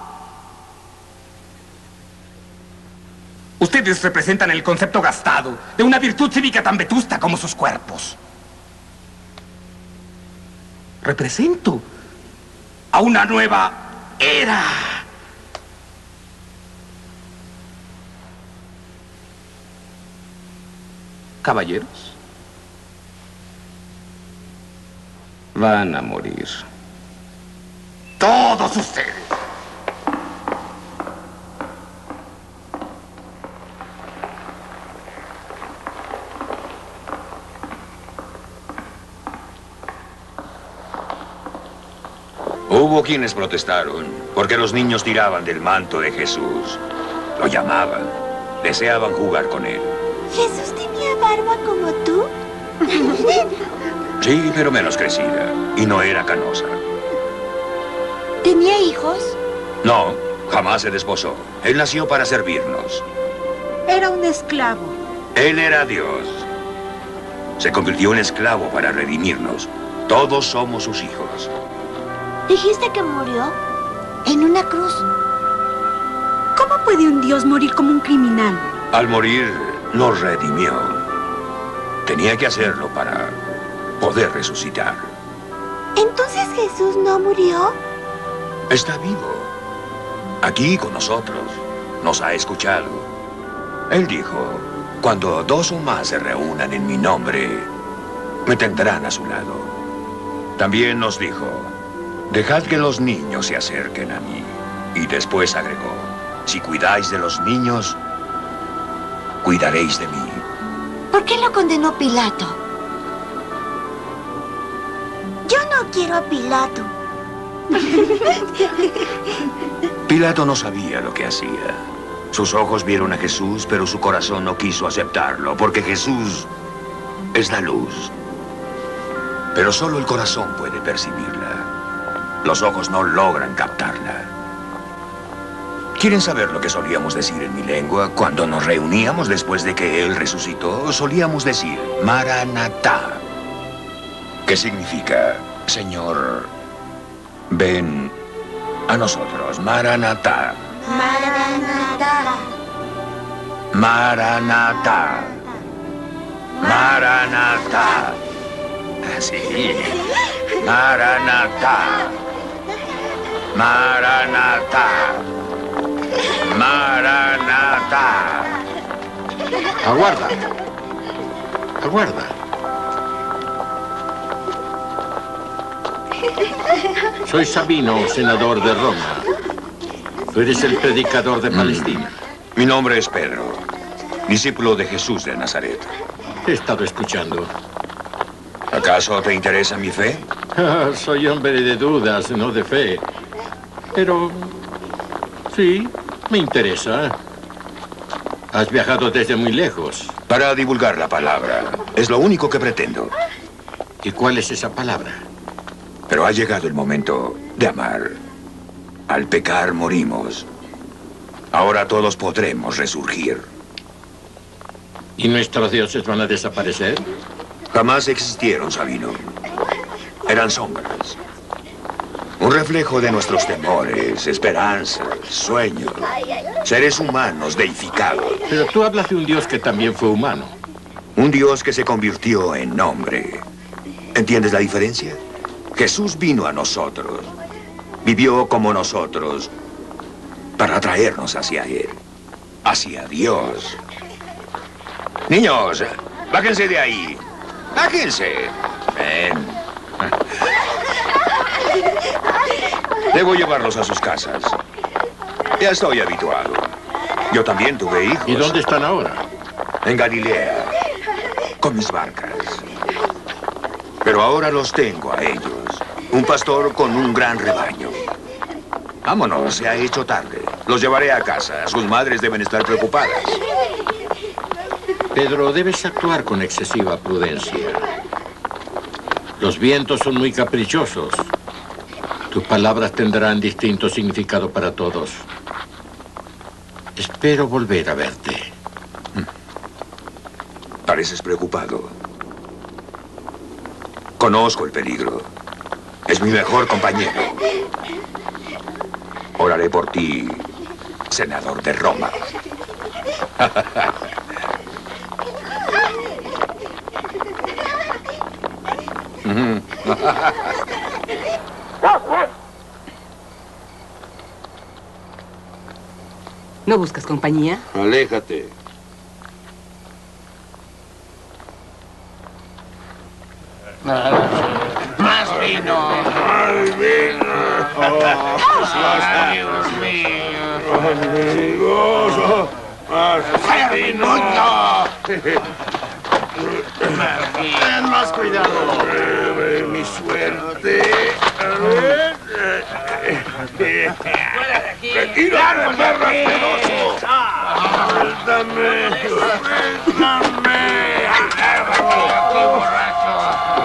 Speaker 12: Ustedes representan el concepto gastado de una virtud cívica tan vetusta como sus cuerpos. Represento a una nueva
Speaker 2: era.
Speaker 12: Caballeros, van a morir. Todos ustedes.
Speaker 2: Hubo quienes protestaron porque los niños tiraban del manto de Jesús. Lo llamaban, deseaban jugar con él.
Speaker 6: ¿Jesús tenía barba como tú?
Speaker 2: Sí, pero menos crecida. Y no era canosa.
Speaker 6: ¿Tenía hijos?
Speaker 2: No, jamás se desposó. Él nació para servirnos.
Speaker 6: Era un esclavo.
Speaker 2: Él era Dios. Se convirtió en esclavo para redimirnos. Todos somos sus hijos.
Speaker 6: ¿Dijiste que murió? En una cruz. ¿Cómo puede un Dios morir como un criminal?
Speaker 2: Al morir, nos redimió. Tenía que hacerlo para poder resucitar.
Speaker 6: ¿Entonces Jesús no murió?
Speaker 2: Está vivo. Aquí con nosotros. Nos ha escuchado. Él dijo, cuando 2 o más se reúnan en mi nombre, me tendrán a su lado. También nos dijo, dejad que los niños se acerquen a mí. Y después agregó, si cuidáis de los niños, cuidaréis de mí.
Speaker 6: ¿Por qué lo condenó Pilato? Yo no quiero a Pilato.
Speaker 2: Pilato no sabía lo que hacía. Sus ojos vieron a Jesús, pero su corazón no quiso aceptarlo, porque Jesús es la luz. Pero solo el corazón puede percibirla. Los ojos no logran captarla. ¿Quieren saber lo que solíamos decir en mi lengua? Cuando nos reuníamos después de que Él resucitó, solíamos decir, Maranatá. ¿Qué significa, Señor, ven a nosotros? Maranatá.
Speaker 6: Maranatá.
Speaker 2: Maranatá. Maranatá. Así. Maranatá. Maranatá. Maranatá.
Speaker 15: Aguarda. Aguarda. Soy Sabino, senador de Roma. Tú eres el predicador de Palestina.
Speaker 2: Mi nombre es Pedro, discípulo de Jesús de Nazaret.
Speaker 15: He estado escuchando.
Speaker 2: ¿Acaso te interesa mi fe?
Speaker 15: Soy hombre de dudas, no de fe. Pero sí, me interesa. Has viajado desde muy lejos.
Speaker 2: Para divulgar la palabra. Es lo único que pretendo.
Speaker 15: ¿Y cuál es esa palabra?
Speaker 2: Pero ha llegado el momento de amar. Al pecar morimos. Ahora todos podremos resurgir.
Speaker 15: ¿Y nuestros dioses van a desaparecer?
Speaker 2: Jamás existieron, Sabino. Eran sombras. Un reflejo de nuestros temores, esperanzas, sueños. Seres humanos deificados.
Speaker 15: Pero tú hablas de un Dios que también fue humano.
Speaker 2: Un Dios que se convirtió en hombre. ¿Entiendes la diferencia? Jesús vino a nosotros. Vivió como nosotros para atraernos hacia Él. Hacia Dios. Niños, bájense de ahí. ¡Bájense! Ven. Debo llevarlos a sus casas. Ya estoy habituado. Yo también tuve hijos.
Speaker 15: ¿Y dónde están ahora?
Speaker 2: En Galilea, con mis barcas. Pero ahora los tengo a ellos. Un pastor con un gran rebaño. Vámonos, se ha hecho tarde. Los llevaré a casa. Sus madres deben estar preocupadas.
Speaker 15: Pedro, debes actuar con excesiva prudencia. Los vientos son muy caprichosos. Tus palabras tendrán distinto significado para todos. Espero volver a verte.
Speaker 2: Pareces preocupado. Conozco el peligro. Es mi mejor compañero. Oraré por ti, senador de Roma.
Speaker 1: ¿No buscas compañía?
Speaker 14: Aléjate.
Speaker 7: ¡Más vino!
Speaker 14: ¡Más vino!
Speaker 7: ¡Dios mío!
Speaker 14: ¡Más vino!
Speaker 7: Ten más cuidado.
Speaker 14: Mi suerte. ¡Retírate, perro asqueroso! ¡Suéltame! ¡Suéltame!
Speaker 7: ¡Qué borracho!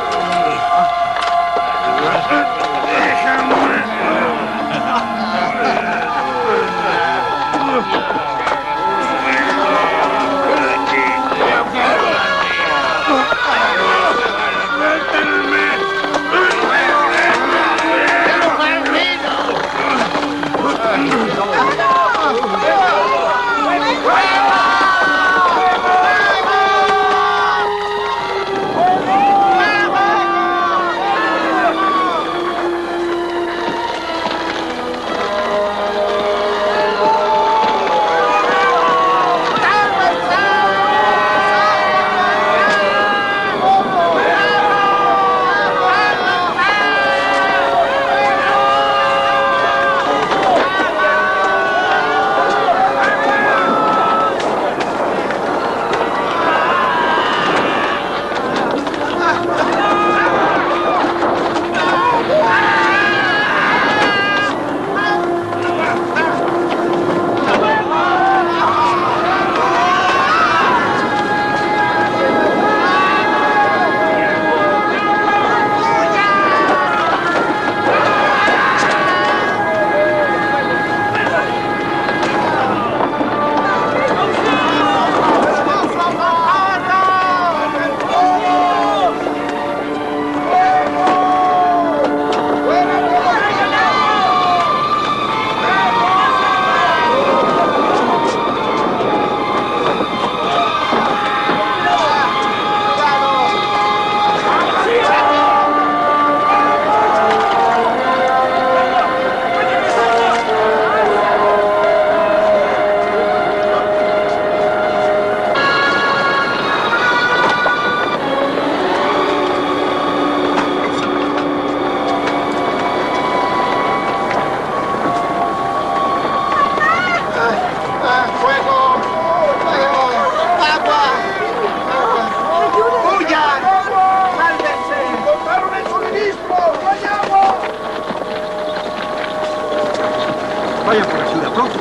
Speaker 11: Vayan por ayuda, pronto.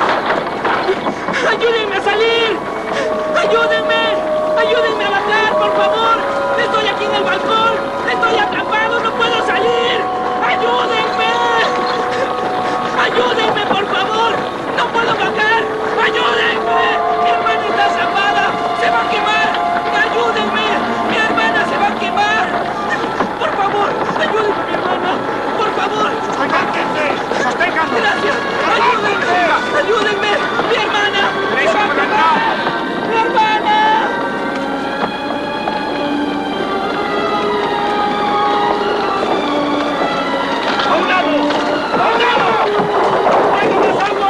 Speaker 16: ¡Ayúdenme a salir! ¡Ayúdenme! ¡Ayúdenme a bajar, por favor! ¡Estoy aquí en el balcón! ¡Estoy atrapado! ¡No puedo salir! ¡Ayúdenme! ¡Ayúdenme, por favor! ¡No puedo bajar! ¡Ayúdenme! ¡Mi hermana está atrapada! ¡Se va a quemar! ¡Ayúdenme! ¡Mi hermana se va a quemar! ¡Por favor! ¡Ayúdenme, mi hermana! ¡Por favor!
Speaker 7: ¡Sosténganse!
Speaker 16: ¡Gracias! ¡Ayúdenme! ¡Ayúdenme! ¡Mi hermana! ¡Se va a quemar! ¡Mi hermana!
Speaker 7: ¡A un lado! ¡A un lado! ¡Traigo más agua!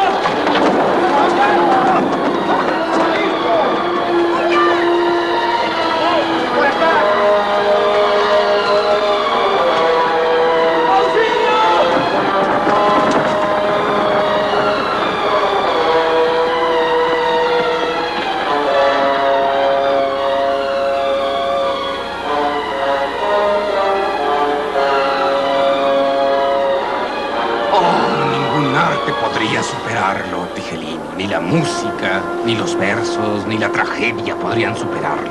Speaker 7: ¡Por acá!
Speaker 12: Podría superarlo, Tigelino. Ni la música, ni los versos, ni la tragedia podrían superarlo.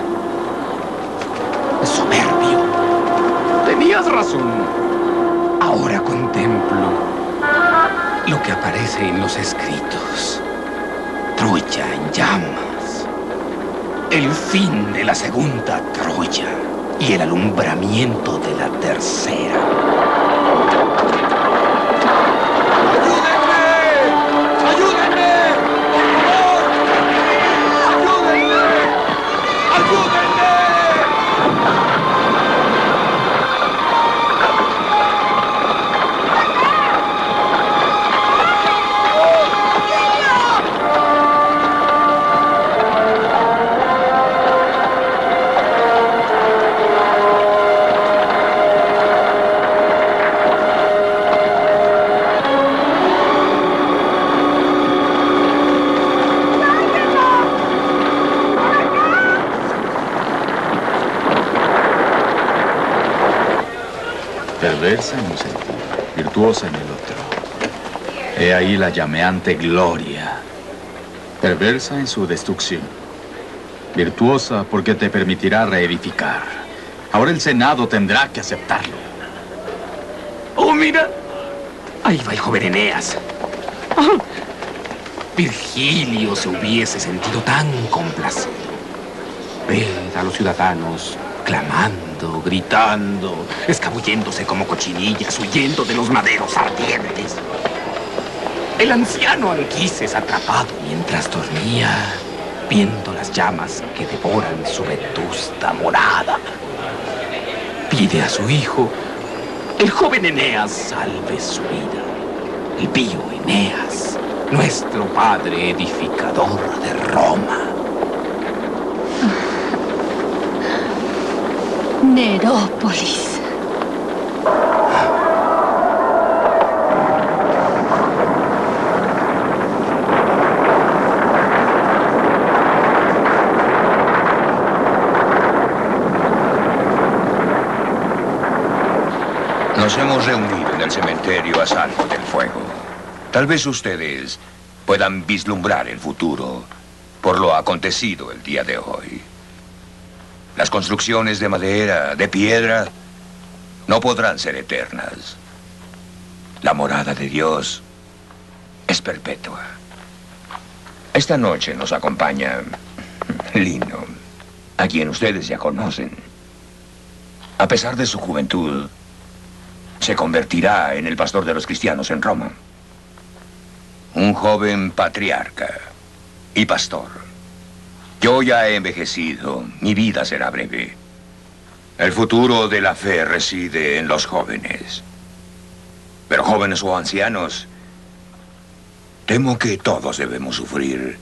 Speaker 12: Es soberbio. Tenías razón. Ahora contemplo lo que aparece en los escritos. Troya en llamas. El fin de la segunda Troya y el alumbramiento de la tercera.
Speaker 9: Perversa en un sentido, virtuosa en el otro. He ahí la llameante gloria. Perversa en su destrucción. Virtuosa porque te permitirá reedificar. Ahora el Senado tendrá que aceptarlo.
Speaker 12: ¡Oh, mira! Ahí va el joven Eneas. ¡Ah! Virgilio se hubiese sentido tan complacido. Ver a los ciudadanos clamando, gritando, escabulléndose como cochinillas, huyendo de los maderos ardientes. El anciano Anquises atrapado mientras dormía, viendo las llamas que devoran su vetusta morada. Pide a su hijo, el joven Eneas, salve su vida. El pío Eneas, nuestro padre edificador de Roma.
Speaker 23: Nerópolis.
Speaker 2: Nos hemos reunido en el cementerio a salvo del fuego. Tal vez ustedes puedan vislumbrar el futuro por lo acontecido el día de hoy. Las construcciones de madera, de piedra, no podrán ser eternas. La morada de Dios es perpetua. Esta noche nos acompaña Lino, a quien ustedes ya conocen. A pesar de su juventud, se convertirá en el pastor de los cristianos en Roma. Un joven patriarca y pastor. Yo ya he envejecido, mi vida será breve. El futuro de la fe reside en los jóvenes. Pero jóvenes o ancianos, temo que todos debemos sufrir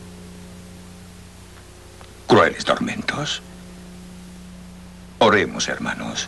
Speaker 2: crueles tormentos. Oremos, hermanos.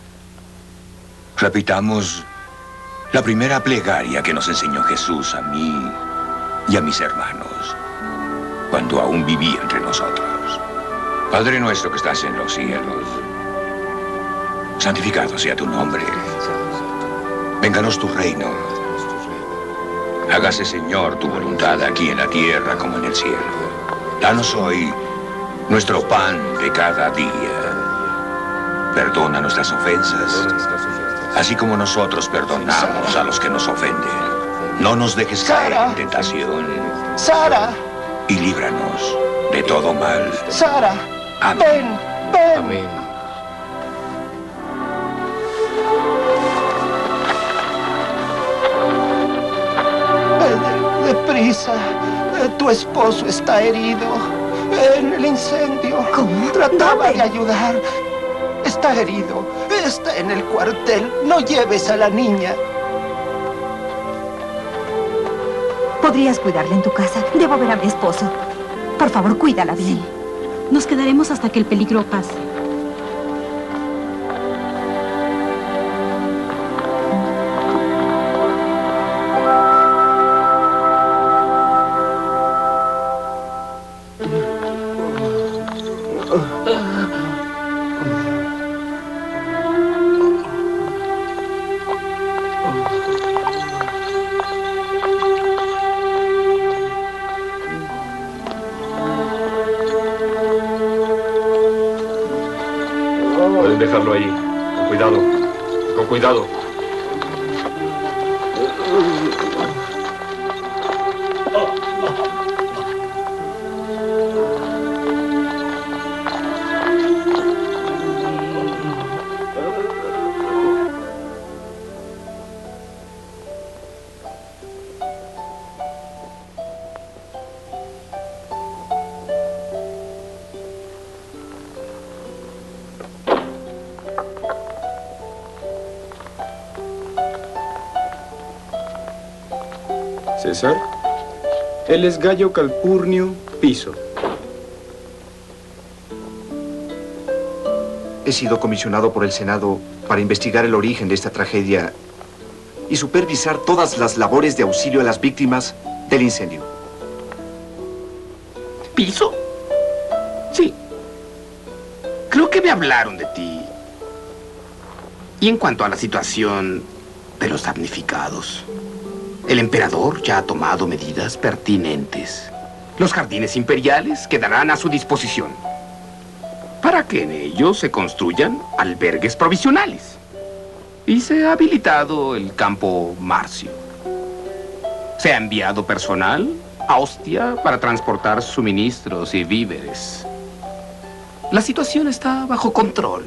Speaker 2: Repitamos la primera plegaria que nos enseñó Jesús a mí y a mis hermanos cuando aún vivía entre nosotros. Padre nuestro que estás en los cielos, santificado sea tu nombre. Vénganos tu reino. Hágase, Señor, tu voluntad aquí en la tierra como en el cielo. Danos hoy nuestro pan de cada día. Perdona nuestras ofensas, así como nosotros perdonamos a los que nos ofenden. No nos dejes caer en tentación.
Speaker 1: Sara.
Speaker 2: Y líbranos de todo mal.
Speaker 1: Sara.
Speaker 2: Amén.
Speaker 1: Ven.
Speaker 2: Amén.
Speaker 1: Deprisa. Tu esposo está herido en el incendio.
Speaker 4: ¿Cómo?
Speaker 1: Trataba de ayudar. Está herido. Está en el cuartel. No lleves a la niña.
Speaker 4: ¿Podrías cuidarla en tu casa? Debo ver a mi esposo. Por favor, cuídala bien.
Speaker 6: Sí. Nos quedaremos hasta que el peligro pase.
Speaker 19: Pueden dejarlo ahí. Con cuidado. Con cuidado.
Speaker 22: César, él es Gallo Calpurnio Piso.
Speaker 15: He sido comisionado por el Senado para investigar el origen de esta tragedia y supervisar todas las labores de auxilio a las víctimas del incendio.
Speaker 12: ¿Piso? Sí. Creo que me hablaron de ti. Y en cuanto a la situación de los damnificados, el emperador ya ha tomado medidas pertinentes. Los jardines imperiales quedarán a su disposición para que en ellos se construyan albergues provisionales. Y se ha habilitado el campo Marcio. Se ha enviado personal a Ostia para transportar suministros y víveres. La situación está bajo control.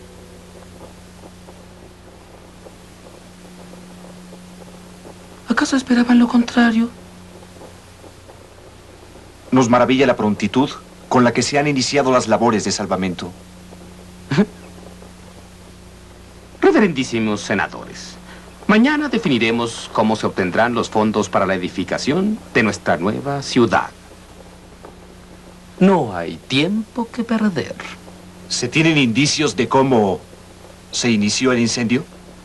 Speaker 12: ¿Acaso esperaban lo contrario?
Speaker 5: Nos maravilla la prontitud con la que se han iniciado las labores de salvamento.
Speaker 12: Reverendísimos senadores, mañana definiremos cómo se obtendrán los fondos para la edificación de nuestra nueva ciudad. No hay tiempo que perder.
Speaker 5: ¿Se tienen indicios de cómo se inició el incendio?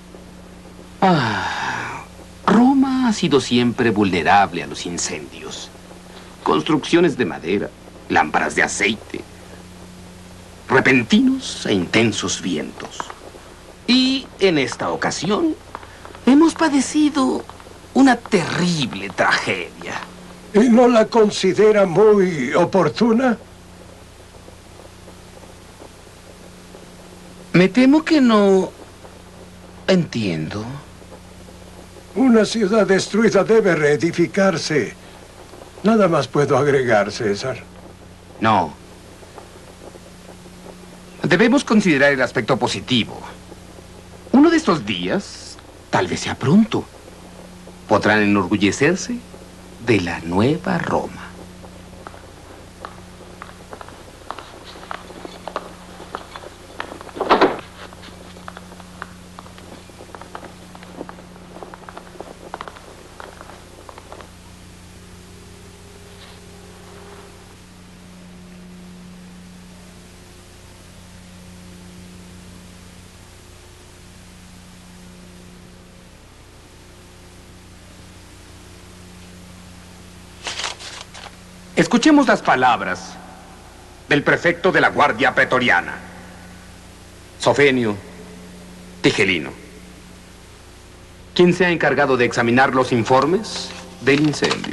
Speaker 12: Roma ha sido siempre vulnerable a los incendios. Construcciones de madera, lámparas de aceite, repentinos e intensos vientos. Y en esta ocasión hemos padecido una terrible tragedia.
Speaker 13: ¿Y no la considera muy oportuna?
Speaker 12: Me temo que no entiendo.
Speaker 13: Una ciudad destruida debe reedificarse. Nada más puedo agregar, César.
Speaker 12: No. Debemos considerar el aspecto positivo. Uno de estos días, tal vez sea pronto, podrán enorgullecerse de la nueva Roma. Escuchemos las palabras del prefecto de la Guardia Pretoriana, Sofenio Tigelino, quien se ha encargado de examinar los informes del incendio.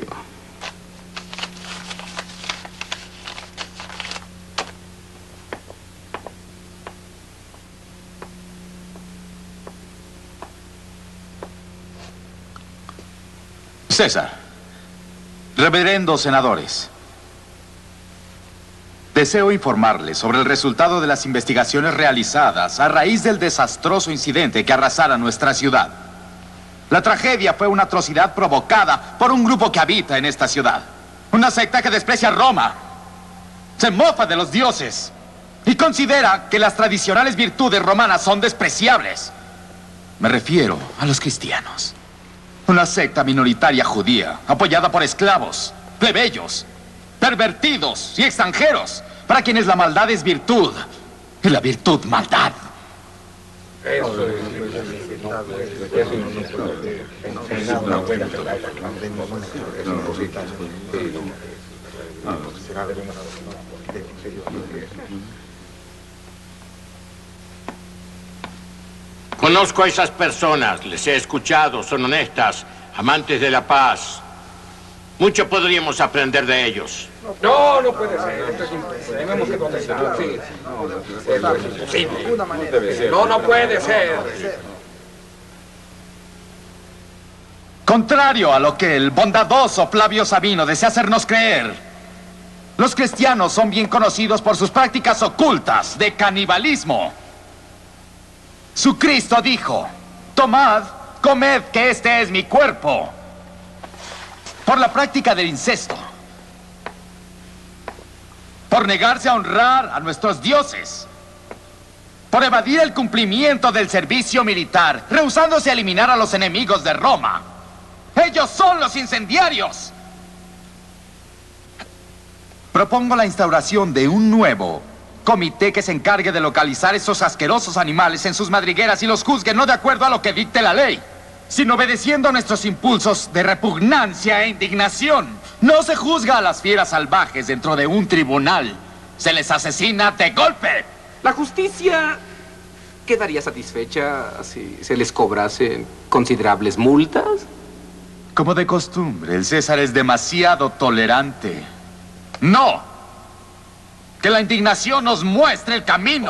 Speaker 8: César, reverendos senadores, deseo informarles sobre el resultado de las investigaciones realizadas a raíz del desastroso incidente que arrasara nuestra ciudad. La tragedia fue una atrocidad provocada por un grupo que habita en esta ciudad. Una secta que desprecia a Roma, se mofa de los dioses y considera que las tradicionales virtudes romanas son despreciables. Me refiero a los cristianos. Una secta minoritaria judía, apoyada por esclavos, plebeyos, pervertidos y extranjeros, para quienes la maldad es virtud y la virtud maldad.
Speaker 17: Conozco a esas personas, les he escuchado, son honestas, amantes de la paz. Mucho podríamos aprender de ellos.
Speaker 18: No, no puede ser. Tenemos que contestar. Sí. Eso es imposible. No, no puede ser.
Speaker 8: Contrario a lo que el bondadoso Flavio Sabino desea hacernos creer, los cristianos son bien conocidos por sus prácticas ocultas de canibalismo. Su Cristo dijo: tomad, comed, que este es mi cuerpo. Por la práctica del incesto, por negarse a honrar a nuestros dioses, por evadir el cumplimiento del servicio militar, rehusándose a eliminar a los enemigos de Roma. ¡Ellos son los incendiarios! Propongo la instauración de un nuevo comité que se encargue de localizar esos asquerosos animales en sus madrigueras y los juzgue no de acuerdo a lo que dicte la ley, sino obedeciendo a nuestros impulsos de repugnancia e indignación. No se juzga a las fieras salvajes dentro de un tribunal. Se les asesina de golpe.
Speaker 12: La justicia ¿Quedaría satisfecha si se les cobrasen considerables multas?
Speaker 8: Como de costumbre, el César es demasiado tolerante. ¡No! ¡Que la indignación nos muestre el camino!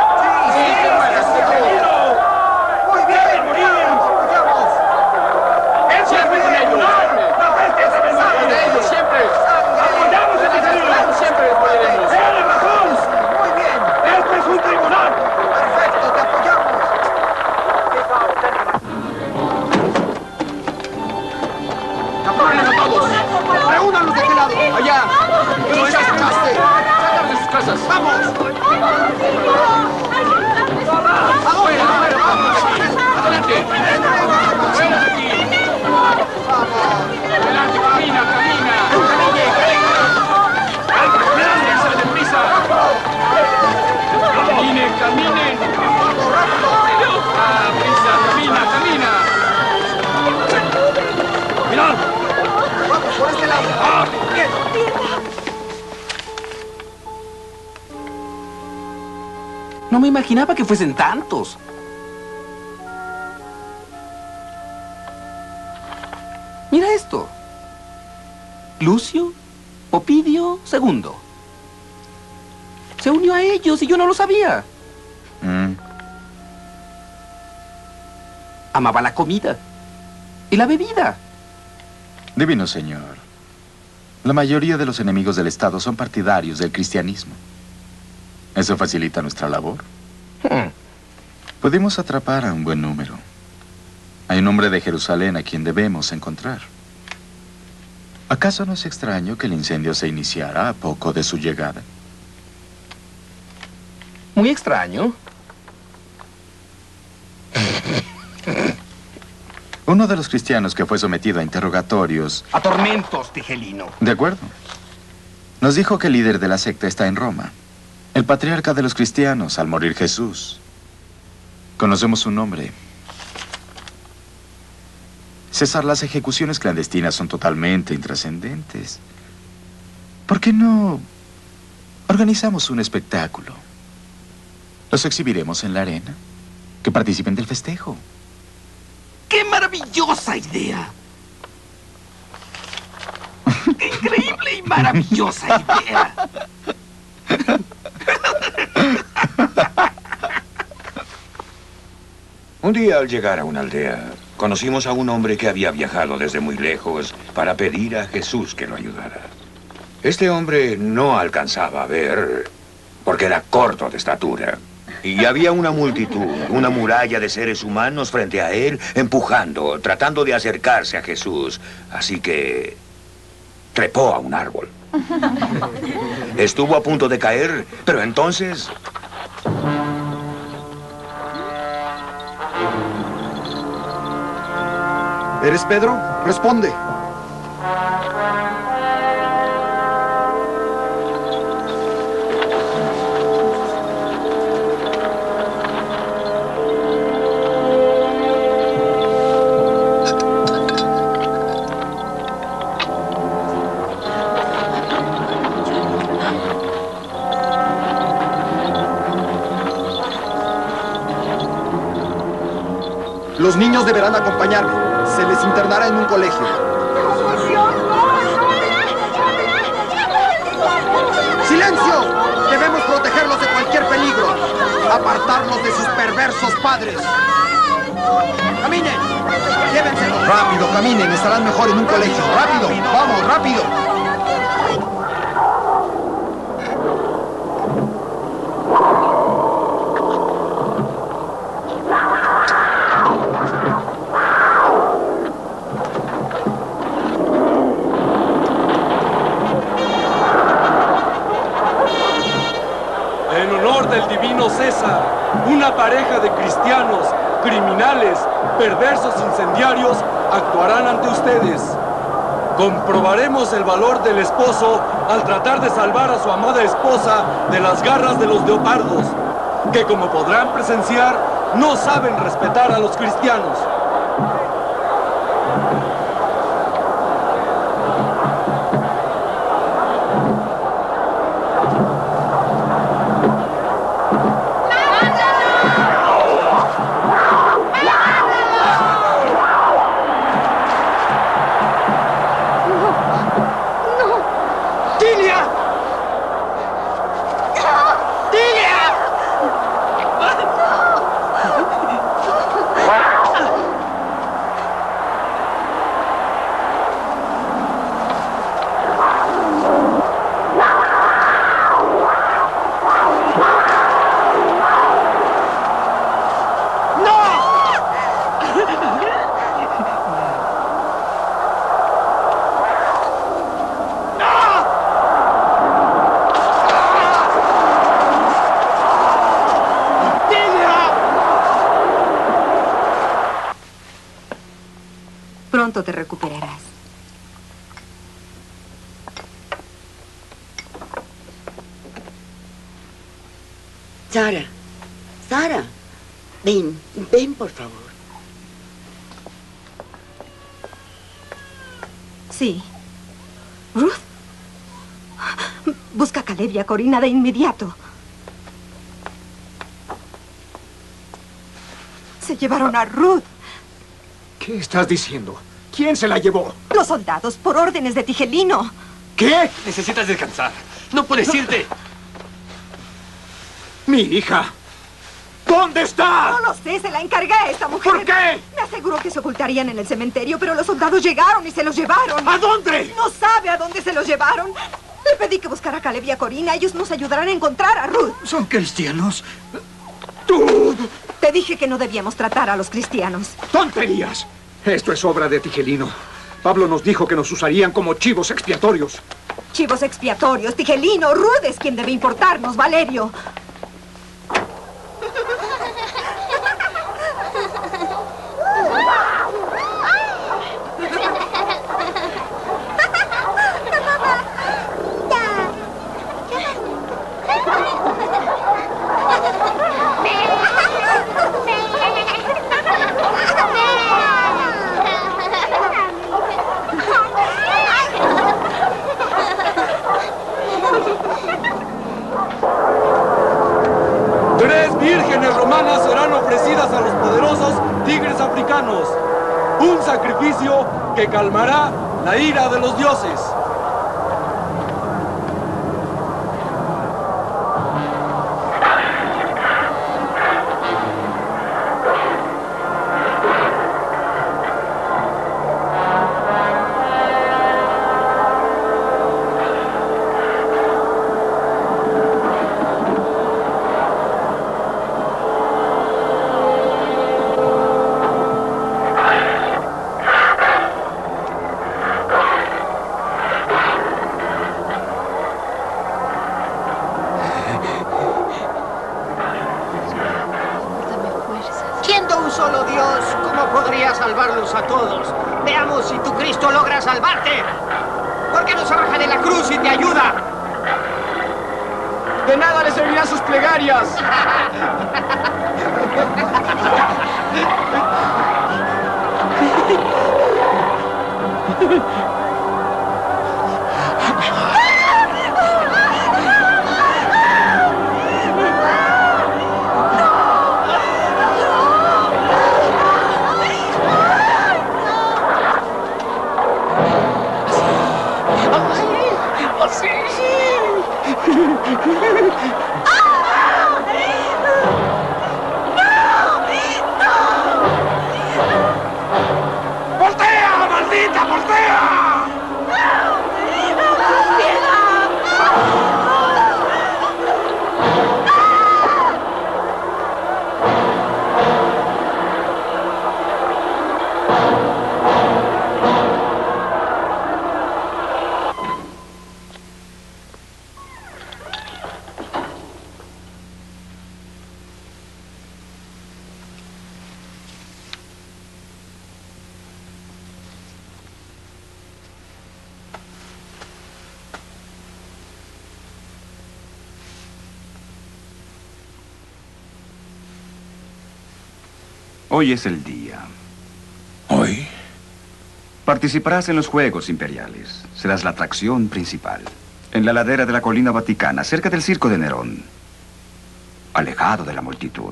Speaker 14: ¡Muy bien! ¡Siempre con ellos! ¡Siempre! ¡Apoyamos el tribunal! ¡Siempre apoyaremos! ¡Tiene razón! ¡Muy bien! ¡Este es un tribunal! ¡Perfecto! ¡Te apoyamos!
Speaker 18: ¡Apúrenles a todos! ¡Reúnanlos de aquel lado! ¡Allá! ¡No es escapaste! ¡Sácalos de sus casas! ¡Vamos! ¡Afuera! ¡Afuera! ¡Vamos! ¡Adelante! ¡Fuera de aquí! ¡Adelante! ¡Camina! ¡Camina! ¡Déjense deprisa! ¡Caminen! ¡Caminen! ¡Ah, prisa! ¡Camina! ¡Camina! ¡Mirad! ¡Vamos por este lado! ¡Ah! ¡Bien!
Speaker 12: No me imaginaba que fuesen tantos. Mira esto. Lucio Opidio II. Se unió a ellos y yo no lo sabía. Amaba la comida y la bebida.
Speaker 8: Divino señor, la mayoría de los enemigos del Estado son partidarios del cristianismo. Eso facilita nuestra labor. Pudimos atrapar a un buen número. Hay un hombre de Jerusalén a quien debemos encontrar. ¿Acaso no es extraño que el incendio se iniciara a poco de su llegada?
Speaker 12: Muy extraño.
Speaker 8: Uno de los cristianos que fue sometido a interrogatorios...
Speaker 12: A tormentos, Tigelino.
Speaker 8: De acuerdo. Nos dijo que el líder de la secta está en Roma. El patriarca de los cristianos, al morir Jesús. Conocemos su nombre. César, las ejecuciones clandestinas son totalmente intrascendentes. ¿Por qué no organizamos un espectáculo? Los exhibiremos en la arena. Que participen del festejo.
Speaker 12: ¡Qué maravillosa idea! ¡Qué increíble y maravillosa idea!
Speaker 2: Un día al llegar a una aldea, conocimos a un hombre que había viajado desde muy lejos para pedir a Jesús que lo ayudara. Este hombre no alcanzaba a ver porque era corto de estatura. Y había una multitud, una muralla de seres humanos frente a él, empujando, tratando de acercarse a Jesús. Así que trepó a un árbol. Estuvo a punto de caer, pero entonces...
Speaker 11: ¿Eres Pedro? Responde. Los niños deberán acompañarme. Se les internará en un colegio. ¡Silencio! Debemos protegerlos de cualquier peligro. Apartarlos de sus perversos padres. ¡Caminen! ¡Llévenselos! ¡Rápido, caminen! Estarán mejor en un colegio. ¡Rápido! ¡Vamos, rápido!
Speaker 3: César, una pareja de cristianos, criminales, perversos incendiarios actuarán ante ustedes. Comprobaremos el valor del esposo al tratar de salvar a su amada esposa de las garras de los leopardos, que como podrán presenciar, no saben respetar a los cristianos.
Speaker 4: Pronto te recuperarás.
Speaker 10: Sara, Sara, ven por favor.
Speaker 4: Sí. Ruth. Busca a Caleb y a Corina de inmediato. Se llevaron a Ruth.
Speaker 11: ¿Qué estás diciendo? ¿Quién se la llevó?
Speaker 4: Los soldados, por órdenes de Tigelino.
Speaker 11: ¿Qué?
Speaker 18: Necesitas descansar. No puedes irte.
Speaker 11: Mi hija. ¿Dónde está?
Speaker 4: No lo sé, se la encargué a esta mujer.
Speaker 11: ¿Por qué?
Speaker 4: Me aseguró que se ocultarían en el cementerio, pero los soldados llegaron y se los llevaron.
Speaker 11: ¿A dónde?
Speaker 4: No sabe a dónde se los llevaron. Le pedí que buscara a Caleb y a Corina. Ellos nos ayudarán a encontrar a Ruth.
Speaker 11: ¿Son cristianos? ¡Tú!
Speaker 4: Te dije que no debíamos tratar a los cristianos.
Speaker 11: ¡Tonterías! Esto es obra de Tigelino. Pablo nos dijo que nos usarían como chivos expiatorios.
Speaker 4: Chivos expiatorios, Tigelino. Ruth es quien debe importarnos, Valerio.
Speaker 3: Serán ofrecidas a los poderosos tigres africanos. Un sacrificio que calmará la ira de los dioses.
Speaker 1: Siendo un solo Dios, ¿cómo podría salvarlos a todos? Veamos si tu Cristo logra salvarte. ¿Por qué no se baja de la cruz y te ayuda?
Speaker 14: De nada le servirán sus plegarias.
Speaker 16: ¡Voltea, maldita, voltea!
Speaker 5: Hoy es el día.
Speaker 2: ¿Hoy?
Speaker 5: Participarás en los Juegos Imperiales. Serás la atracción principal. En la ladera de la colina Vaticana, cerca del circo de Nerón. Alejado de la multitud.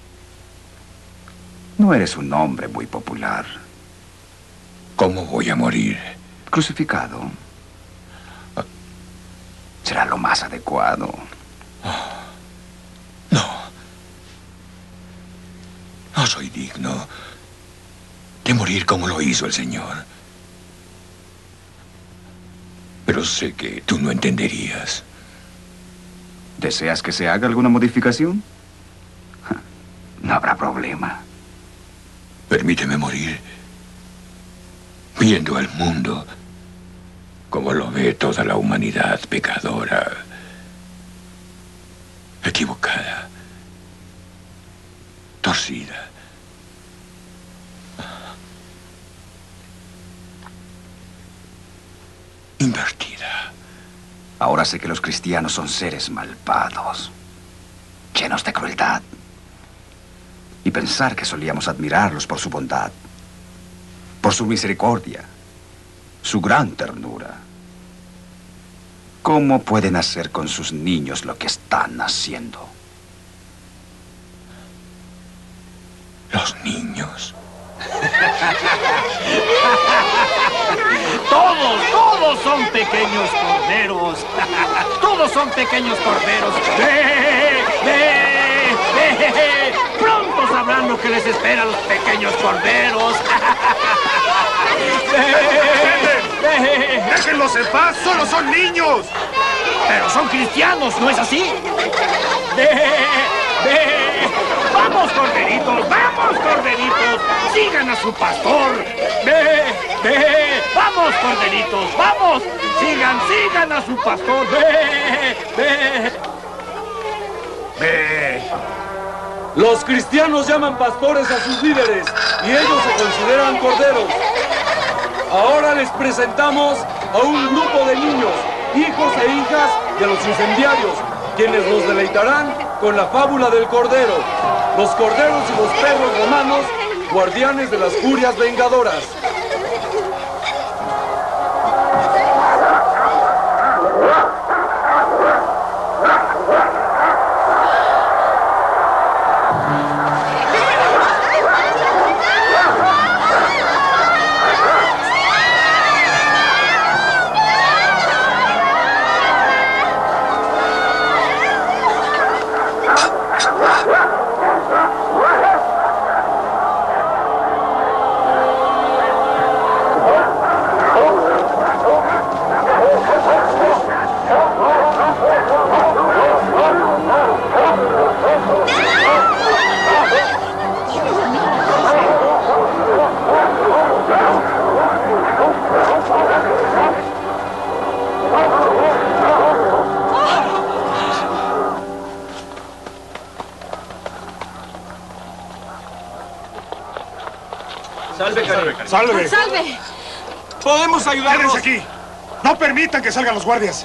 Speaker 5: No eres un hombre muy popular.
Speaker 2: ¿Cómo voy a morir?
Speaker 5: Crucificado. Será lo más adecuado.
Speaker 2: No soy digno de morir como lo hizo el Señor. Pero sé que tú no entenderías.
Speaker 5: ¿Deseas que se haga alguna modificación? No habrá problema.
Speaker 2: Permíteme morir viendo al mundo como lo ve toda la humanidad pecadora, equivocada, torcida.
Speaker 5: Ahora sé que los cristianos son seres malvados, llenos de crueldad. Y pensar que solíamos admirarlos por su bondad, por su misericordia, su gran ternura. ¿Cómo pueden hacer con sus niños lo que están haciendo?
Speaker 2: Los niños.
Speaker 16: Todos son pequeños corderos. Todos son pequeños corderos. ¡Ve! Pronto sabrán lo que les espera a los pequeños corderos.
Speaker 14: ¡Déjenlos en paz! ¡Solo son niños!
Speaker 16: Pero son cristianos, ¿no es así? ¡Vamos, corderitos! ¡Vamos, corderitos! ¡Sigan a su pastor! ¡Vamos, corderitos! ¡Vamos! ¡Sigan a su pastor! ¡Ve!
Speaker 3: Los cristianos llaman pastores a sus líderes y ellos se consideran corderos. Ahora les presentamos a un grupo de niños, hijos e hijas de los incendiarios, quienes nos deleitarán con la fábula del cordero, los corderos y los perros romanos, guardianes de las furias vengadoras.
Speaker 14: ¡Salve!
Speaker 23: ¡Salve!
Speaker 14: ¡Podemos ayudarlos! ¡Quédense aquí! ¡No permitan que salgan los guardias!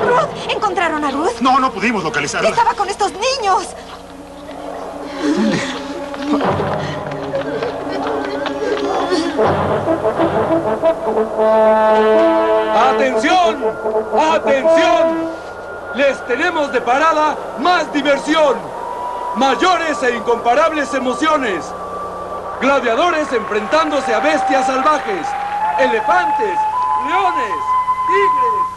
Speaker 4: Ruth, ¿encontraron a Ruth?
Speaker 7: No, no pudimos localizarla.
Speaker 4: Estaba con estos niños.
Speaker 3: ¡Atención! ¡Atención! Les tenemos de parada más diversión, mayores e incomparables emociones, gladiadores enfrentándose a bestias salvajes, elefantes, leones, tigres.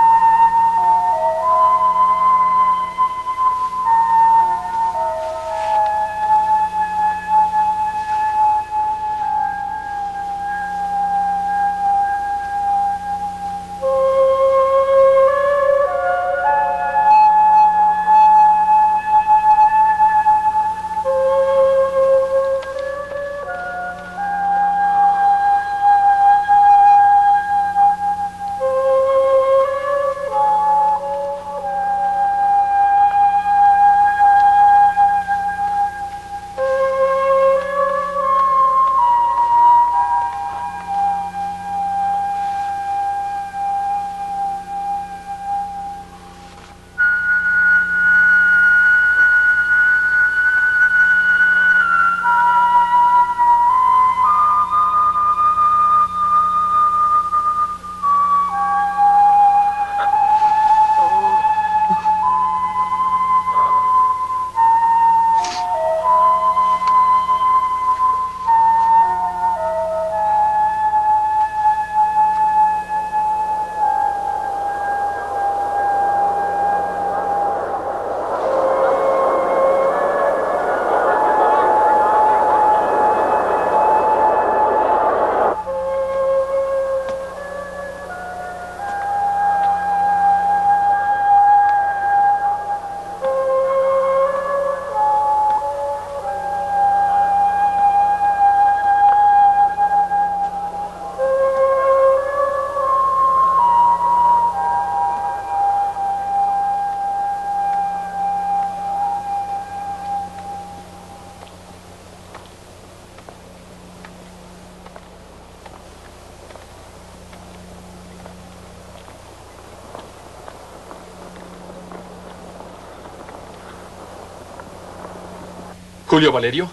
Speaker 3: ¿Julio Valerio?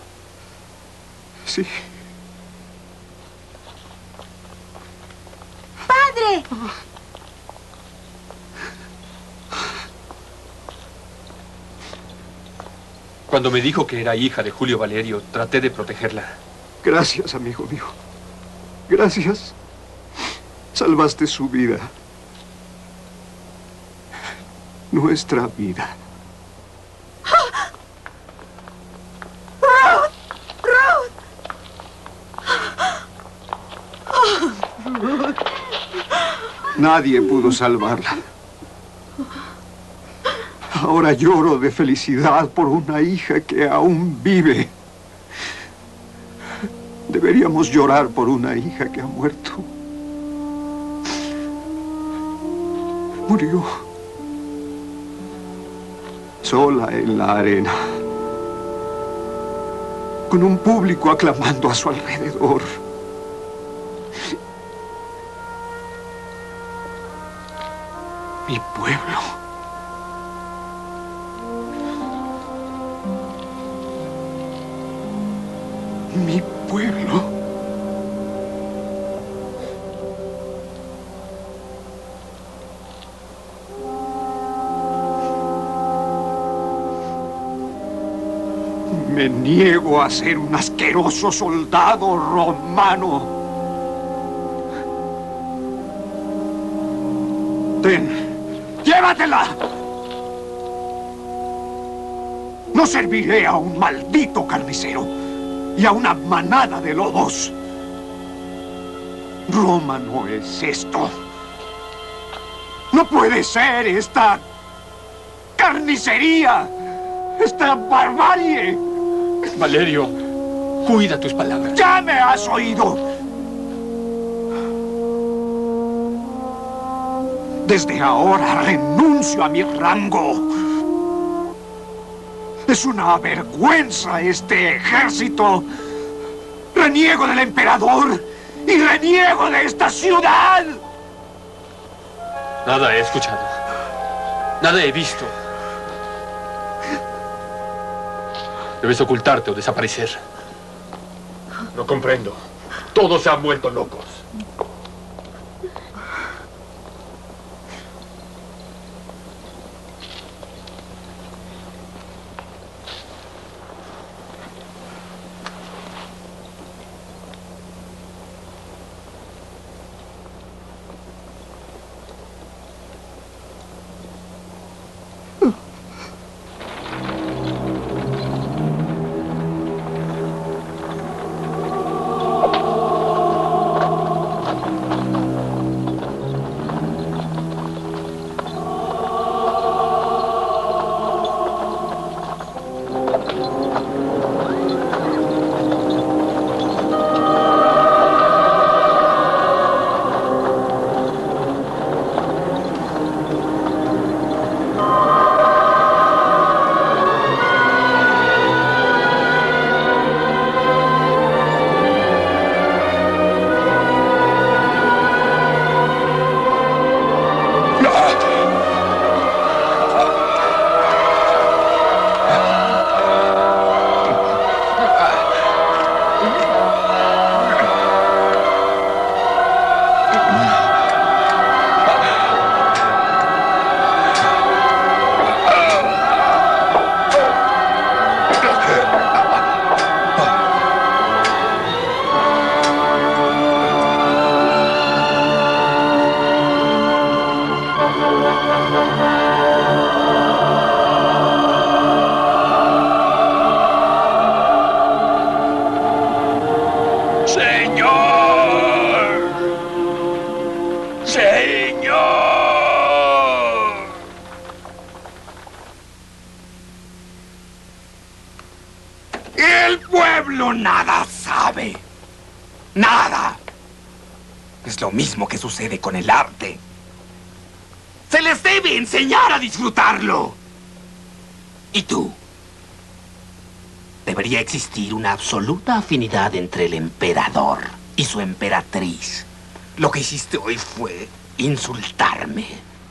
Speaker 11: Sí.
Speaker 6: ¡Padre!
Speaker 3: Cuando me dijo que era hija de Julio Valerio, traté de protegerla.
Speaker 11: Gracias, amigo mío. Gracias. Salvaste su vida. Nuestra vida. Nadie pudo salvarla. Ahora lloro de felicidad por una hija que aún vive. Deberíamos llorar por una hija que ha muerto. Murió. Sola en la arena. Con un público aclamando a su alrededor. Mi pueblo. Mi pueblo. Me niego a ser un asqueroso soldado romano. Ten. ¡Llévatela! No serviré a un maldito carnicero y a una manada de lobos. Roma no es esto. No puede ser esta carnicería, esta barbarie.
Speaker 3: Valerio, cuida tus palabras.
Speaker 11: ¡Ya me has oído! Desde ahora renuncio a mi rango. Es una vergüenza este ejército. Reniego del emperador y reniego de esta ciudad.
Speaker 3: Nada he escuchado.
Speaker 18: Nada he visto. Debes ocultarte o desaparecer. No comprendo. Todos se han vuelto locos.
Speaker 12: El pueblo nada sabe. Nada. Es lo mismo que sucede con el arte. Se les debe enseñar a disfrutarlo. ¿Y tú? Debería existir una absoluta afinidad entre el emperador y su emperatriz. Lo que hiciste hoy fue insultarme.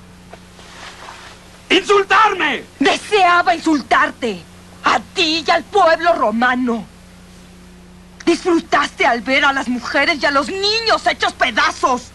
Speaker 12: ¡Insultarme!
Speaker 4: Deseaba insultarte. A ti y al pueblo romano. Disfrutaste al ver a las mujeres y a los niños hechos pedazos.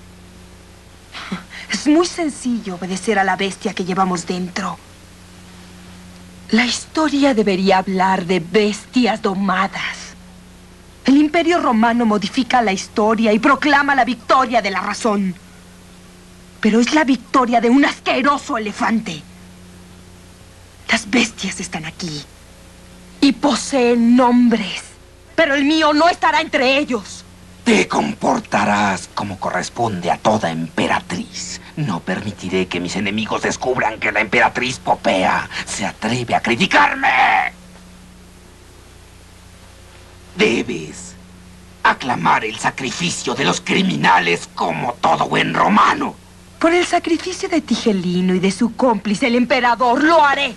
Speaker 4: Es muy sencillo obedecer a la bestia que llevamos dentro. La historia debería hablar de bestias domadas. El Imperio Romano modifica la historia y proclama la victoria de la razón. Pero es la victoria de un asqueroso elefante. Las bestias están aquí y poseen nombres, pero el mío no estará entre ellos.
Speaker 12: Te comportarás como corresponde a toda emperatriz. No permitiré que mis enemigos descubran que la emperatriz Popea se atreve a criticarme. Debes aclamar el sacrificio de los criminales como todo buen romano.
Speaker 4: Por el sacrificio de Tigelino y de su cómplice, el emperador, lo haré.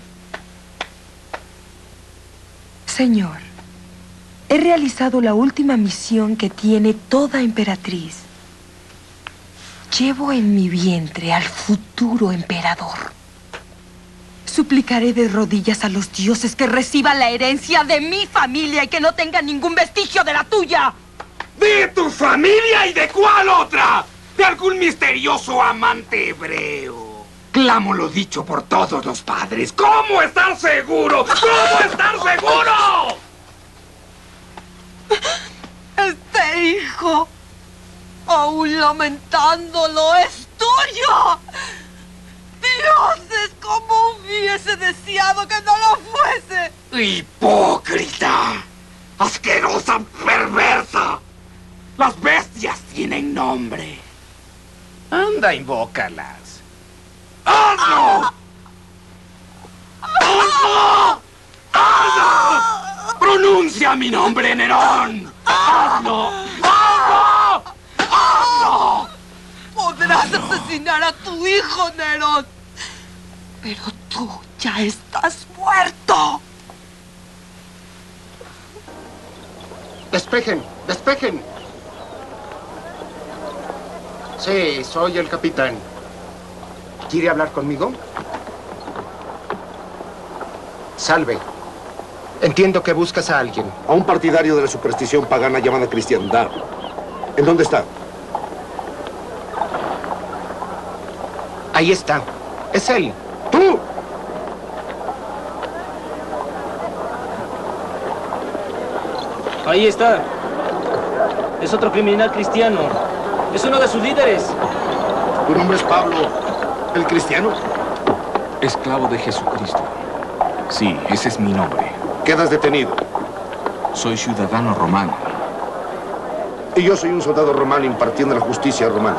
Speaker 4: Señor, he realizado la última misión que tiene toda emperatriz. Llevo en mi vientre al futuro emperador. Suplicaré de rodillas a los dioses que reciban la herencia de mi familia y que no tengan ningún vestigio de la tuya.
Speaker 12: ¿De tu familia y de cuál otra? ¿De algún misterioso amante hebreo? Clamo lo dicho por todos los padres. ¿Cómo estar seguro? ¿Cómo estar seguro?
Speaker 4: Este hijo, aún lamentándolo, es tuyo. Dioses, cómo hubiese deseado que no lo fuese.
Speaker 12: ¡Hipócrita! ¡Asquerosa perversa! Las bestias tienen nombre. Anda, invócalas. ¡Hazlo! ¡Hazlo! ¡Hazlo! ¡Pronuncia mi nombre, Nerón! ¡Hazlo! ¡Hazlo! ¡Hazlo!
Speaker 4: Podrás asesinar a tu hijo, Nerón. Pero tú ya estás muerto.
Speaker 7: Despejen, despejen. Sí, soy el capitán. ¿Quiere hablar conmigo? Salve. Entiendo que buscas a alguien.
Speaker 20: A un partidario de la superstición pagana llamada cristiandad. ¿En dónde está?
Speaker 7: Ahí está. Es él.
Speaker 20: ¡Tú!
Speaker 21: Ahí está. Es otro criminal cristiano. Es uno de sus líderes.
Speaker 20: ¿Tu nombre es Pablo, el cristiano?
Speaker 24: Esclavo de Jesucristo. Sí, ese es mi nombre.
Speaker 20: Quedas detenido.
Speaker 24: Soy ciudadano romano.
Speaker 20: Y yo soy un soldado romano impartiendo la justicia romana.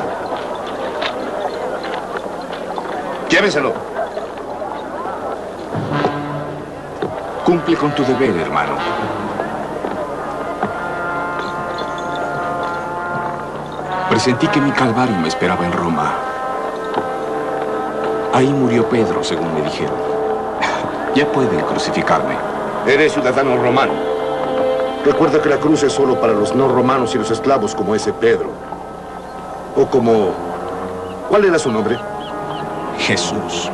Speaker 20: Llévenselo.
Speaker 24: Cumple con tu deber, hermano. Presentí que mi calvario me esperaba en Roma. Ahí murió Pedro, según me dijeron. Ya pueden crucificarme.
Speaker 20: Eres ciudadano romano. Recuerda que la cruz es solo para los no romanos y los esclavos como ese Pedro. O como... ¿Cuál era su nombre?
Speaker 24: Jesús.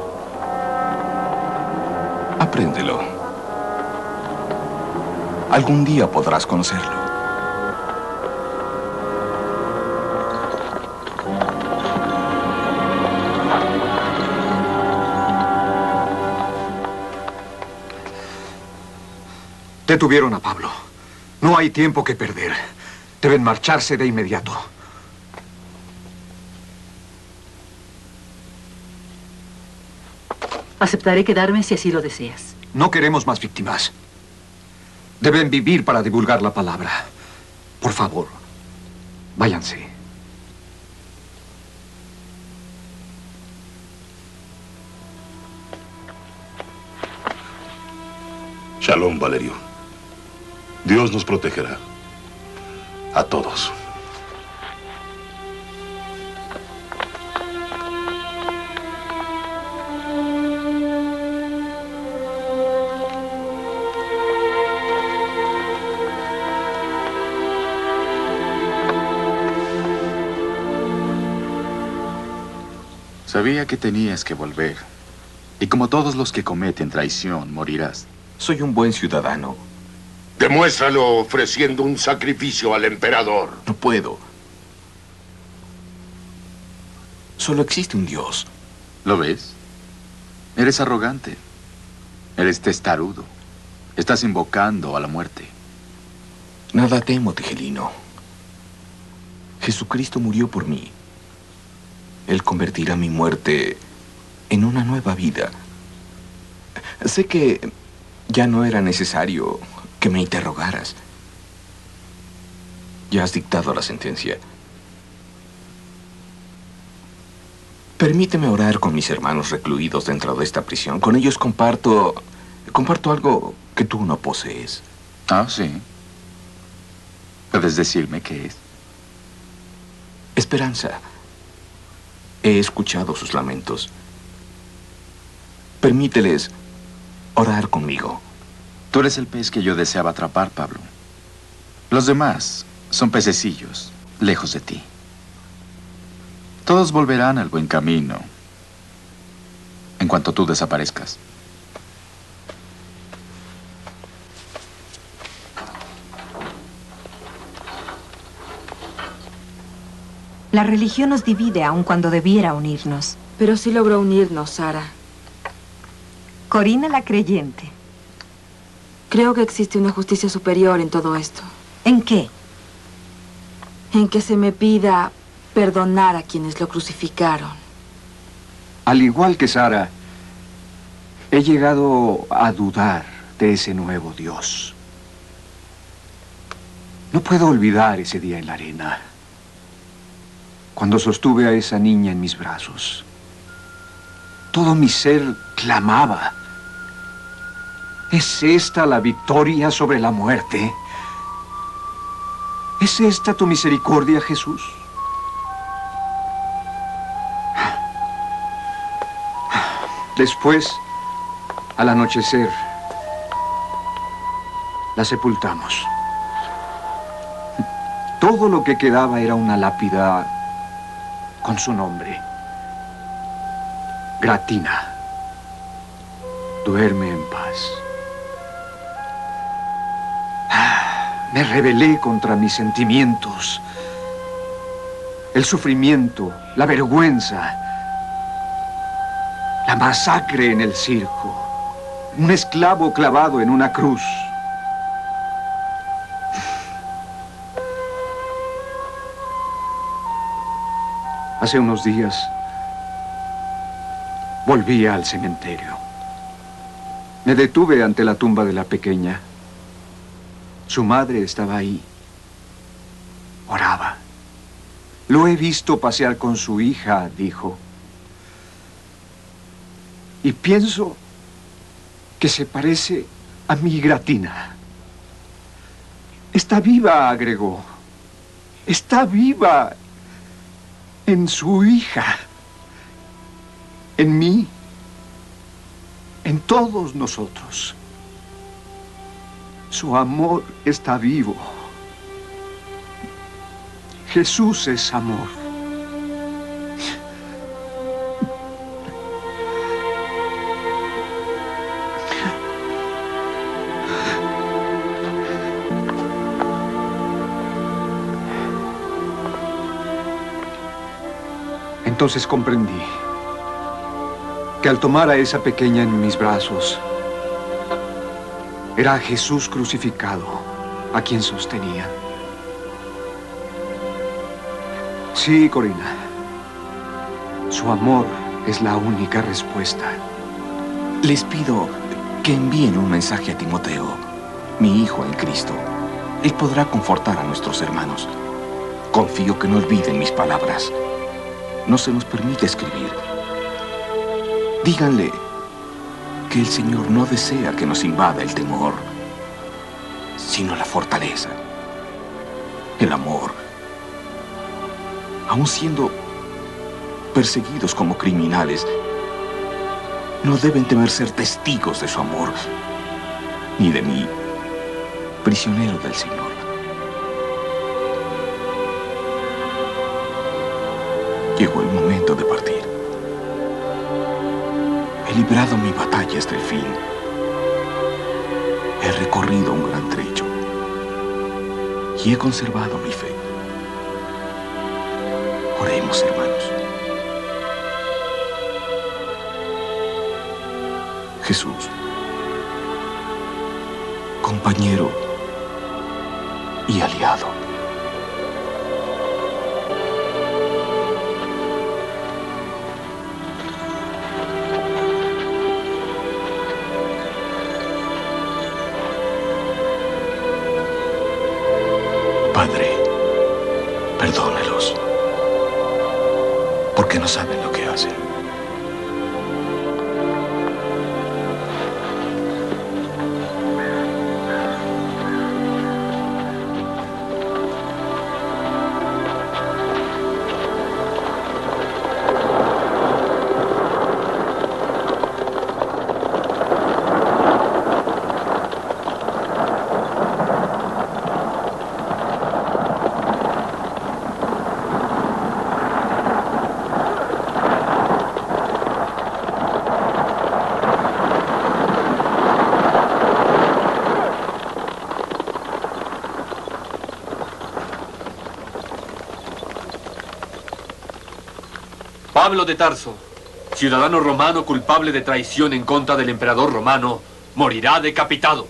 Speaker 24: Apréndelo. Algún día podrás conocerlo.
Speaker 11: Detuvieron a Pablo. No hay tiempo que perder. Deben marcharse de inmediato.
Speaker 25: Aceptaré quedarme si así lo deseas.
Speaker 11: No queremos más víctimas. Deben vivir para divulgar la palabra. Por favor, váyanse.
Speaker 20: Shalom, Valerio. Dios nos protegerá. A todos.
Speaker 8: Sabía que tenías que volver. Y como todos los que cometen traición, morirás.
Speaker 24: Soy un buen ciudadano.
Speaker 13: Demuéstralo ofreciendo un sacrificio al emperador.
Speaker 24: No puedo. Solo existe un Dios.
Speaker 8: ¿Lo ves? Eres arrogante. Eres testarudo. Estás invocando a la muerte.
Speaker 24: Nada temo, Tigelino. Jesucristo murió por mí. Él convertirá mi muerte en una nueva vida. Sé que ya no era necesario que me interrogaras. Ya has dictado la sentencia. Permíteme orar con mis hermanos recluidos dentro de esta prisión. Con ellos comparto algo que tú no posees.
Speaker 8: Ah, sí. ¿Puedes decirme qué es?
Speaker 24: Esperanza. He escuchado sus lamentos. Permíteles orar conmigo.
Speaker 8: Tú eres el pez que yo deseaba atrapar, Pablo. Los demás son pececillos, lejos de ti. Todos volverán al buen camino en cuanto tú desaparezcas.
Speaker 26: La religión nos divide aun cuando debiera unirnos.
Speaker 27: Pero sí logró unirnos, Sara.
Speaker 26: Corina la creyente.
Speaker 27: Creo que existe una justicia superior en todo esto.
Speaker 26: ¿En qué?
Speaker 27: En que se me pida perdonar a quienes lo crucificaron.
Speaker 11: Al igual que Sara, he llegado a dudar de ese nuevo Dios. No puedo olvidar ese día en la arena, cuando sostuve a esa niña en mis brazos. Todo mi ser clamaba: ¿es esta la victoria sobre la muerte? ¿Es esta tu misericordia, Jesús? Después, al anochecer, la sepultamos. Todo lo que quedaba era una lápida con su nombre: Gratina. Duerme en paz. Me rebelé contra mis sentimientos. El sufrimiento, la vergüenza, la masacre en el circo. Un esclavo clavado en una cruz. Hace unos días volví al cementerio. Me detuve ante la tumba de la pequeña. Su madre estaba ahí. Oraba. Lo he visto pasear con su hija, dijo. Y pienso que se parece a mi Gratina. Está viva, agregó. Está viva en su hija, en mí, en todos nosotros. Su amor está vivo. Jesús es amor. Entonces comprendí que al tomar a esa pequeña en mis brazos, era Jesús crucificado a quien sostenía. Sí, Corina. Su amor es la única respuesta.
Speaker 24: Les pido que envíen un mensaje a Timoteo, mi hijo en Cristo. Él podrá confortar a nuestros hermanos. Confío que no olviden mis palabras. No se nos permite escribir. Díganle que el Señor no desea que nos invada el temor, sino la fortaleza, el amor. Aún siendo perseguidos como criminales, no deben temer ser testigos de su amor, ni de mí, prisionero del Señor. Llegó el momento de partir. He librado mi batalla hasta el fin. He recorrido un gran trecho y he conservado mi fe. Oremos, hermanos. Jesús, compañero y aliado. Padre, perdónalos, porque no saben lo que hacen.
Speaker 1: Pablo de Tarso, ciudadano romano culpable de traición en contra del emperador romano, morirá decapitado.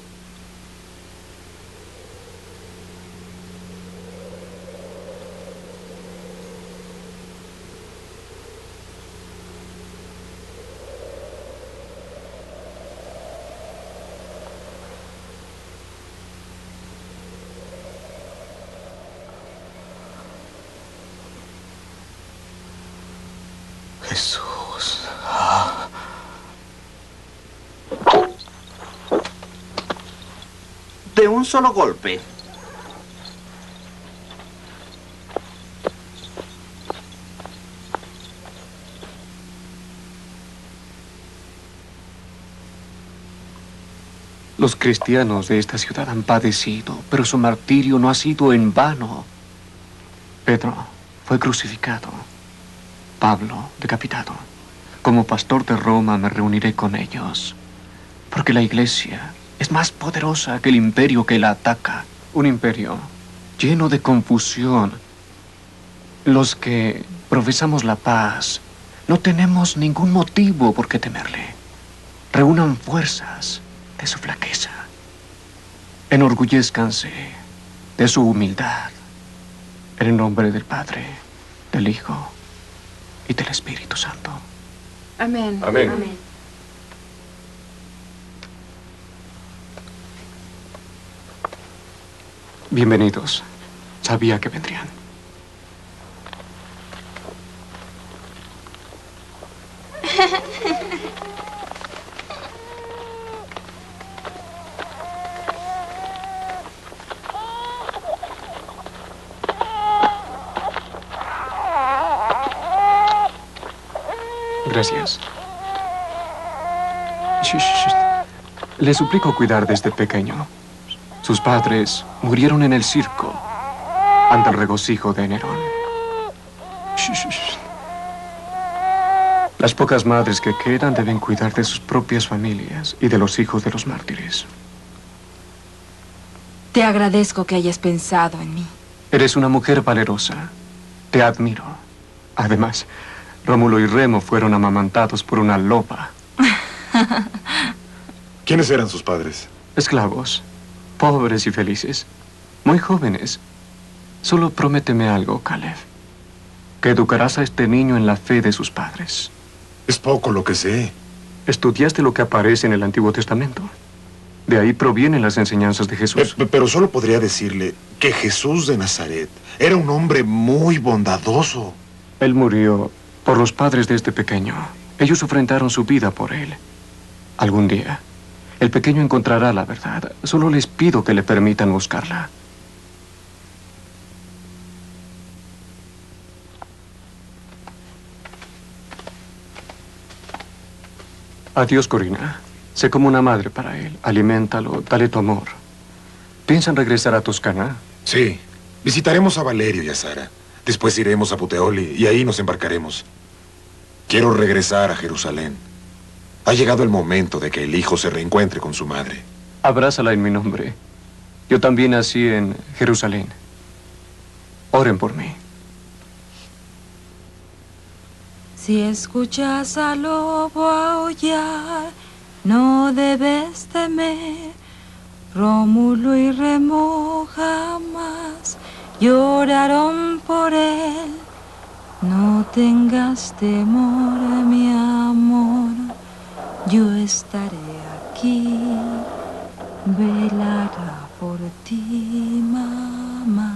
Speaker 24: Jesús.
Speaker 9: De un solo golpe.
Speaker 10: Los cristianos de esta ciudad han padecido, pero su martirio no ha sido en vano. Pedro fue crucificado. Pablo, decapitado. Como pastor de Roma me reuniré con ellos. Porque la Iglesia es más poderosa que el imperio que la ataca. Un imperio lleno de confusión. Los que profesamos la paz no tenemos ningún motivo por qué temerle. Reúnan fuerzas de su flaqueza. Enorgullézcanse de su humildad. En el nombre del Padre, del Hijo y del Espíritu Santo.
Speaker 26: Amén.
Speaker 10: Amén.
Speaker 26: Amén.
Speaker 10: Bienvenidos. Sabía que vendrían. Gracias. Shh, shh, shh. Le suplico cuidar de este pequeño. Sus padres murieron en el circo ante el regocijo de Nerón. Shh, shh, shh. Las pocas madres que quedan deben cuidar de sus propias familias y de los hijos de los mártires.
Speaker 27: Te agradezco que hayas pensado en mí.
Speaker 10: Eres una mujer valerosa. Te admiro. Además, Rómulo y Remo fueron amamantados por una loba.
Speaker 20: ¿Quiénes eran sus padres?
Speaker 10: Esclavos. Pobres y felices. Muy jóvenes. Solo prométeme algo, Caleb. Que educarás a este niño en la fe de sus padres.
Speaker 20: Es poco lo que sé.
Speaker 10: ¿Estudiaste lo que aparece en el Antiguo Testamento? De ahí provienen las enseñanzas de Jesús.
Speaker 20: Pero solo podría decirle que Jesús de Nazaret era un hombre muy bondadoso.
Speaker 10: Él murió por los padres de este pequeño. Ellos ofrendaron su vida por él. Algún día, el pequeño encontrará la verdad. Solo les pido que le permitan buscarla. Adiós, Corina. Sé como una madre para él. Aliméntalo, dale tu amor. ¿Piensan regresar a Toscana?
Speaker 20: Sí. Visitaremos a Valerio y a Sara. Después iremos a Puteoli y ahí nos embarcaremos. Quiero regresar a Jerusalén. Ha llegado el momento de que el hijo se reencuentre con su madre.
Speaker 10: Abrázala en mi nombre. Yo también nací en Jerusalén. Oren por mí.
Speaker 27: Si escuchas al lobo aullar, no debes temer. Rómulo y Remo jamás lloraron por él. No tengas temor, mi amor, yo estaré aquí, velará por ti, mamá.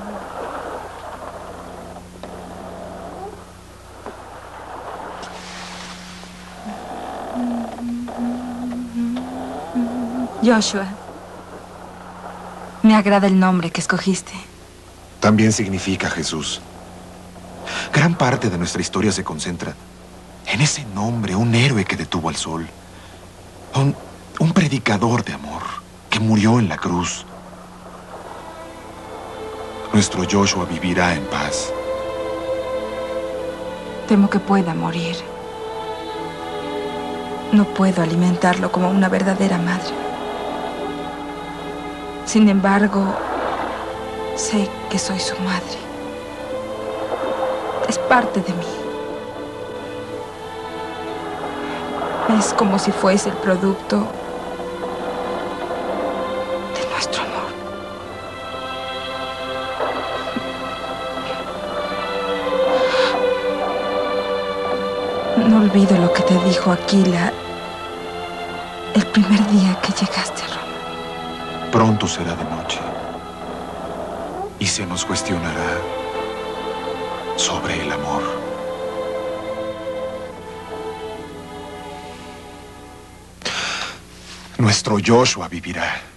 Speaker 27: Joshua, me agrada el nombre que escogiste.
Speaker 20: También significa Jesús. Gran parte de nuestra historia se concentra en ese nombre, un héroe que detuvo al sol. Un predicador de amor que murió en la cruz. Nuestro Joshua vivirá en paz.
Speaker 27: Temo que pueda morir. No puedo alimentarlo como una verdadera madre. Sin embargo, sé que soy su madre. Es parte de mí. Es como si fuese el producto de nuestro amor. No olvido lo que te dijo Aquila el primer día que llegaste a Roma.
Speaker 20: Pronto será de noche y se nos cuestionará sobre el amor. Nuestro Joshua vivirá.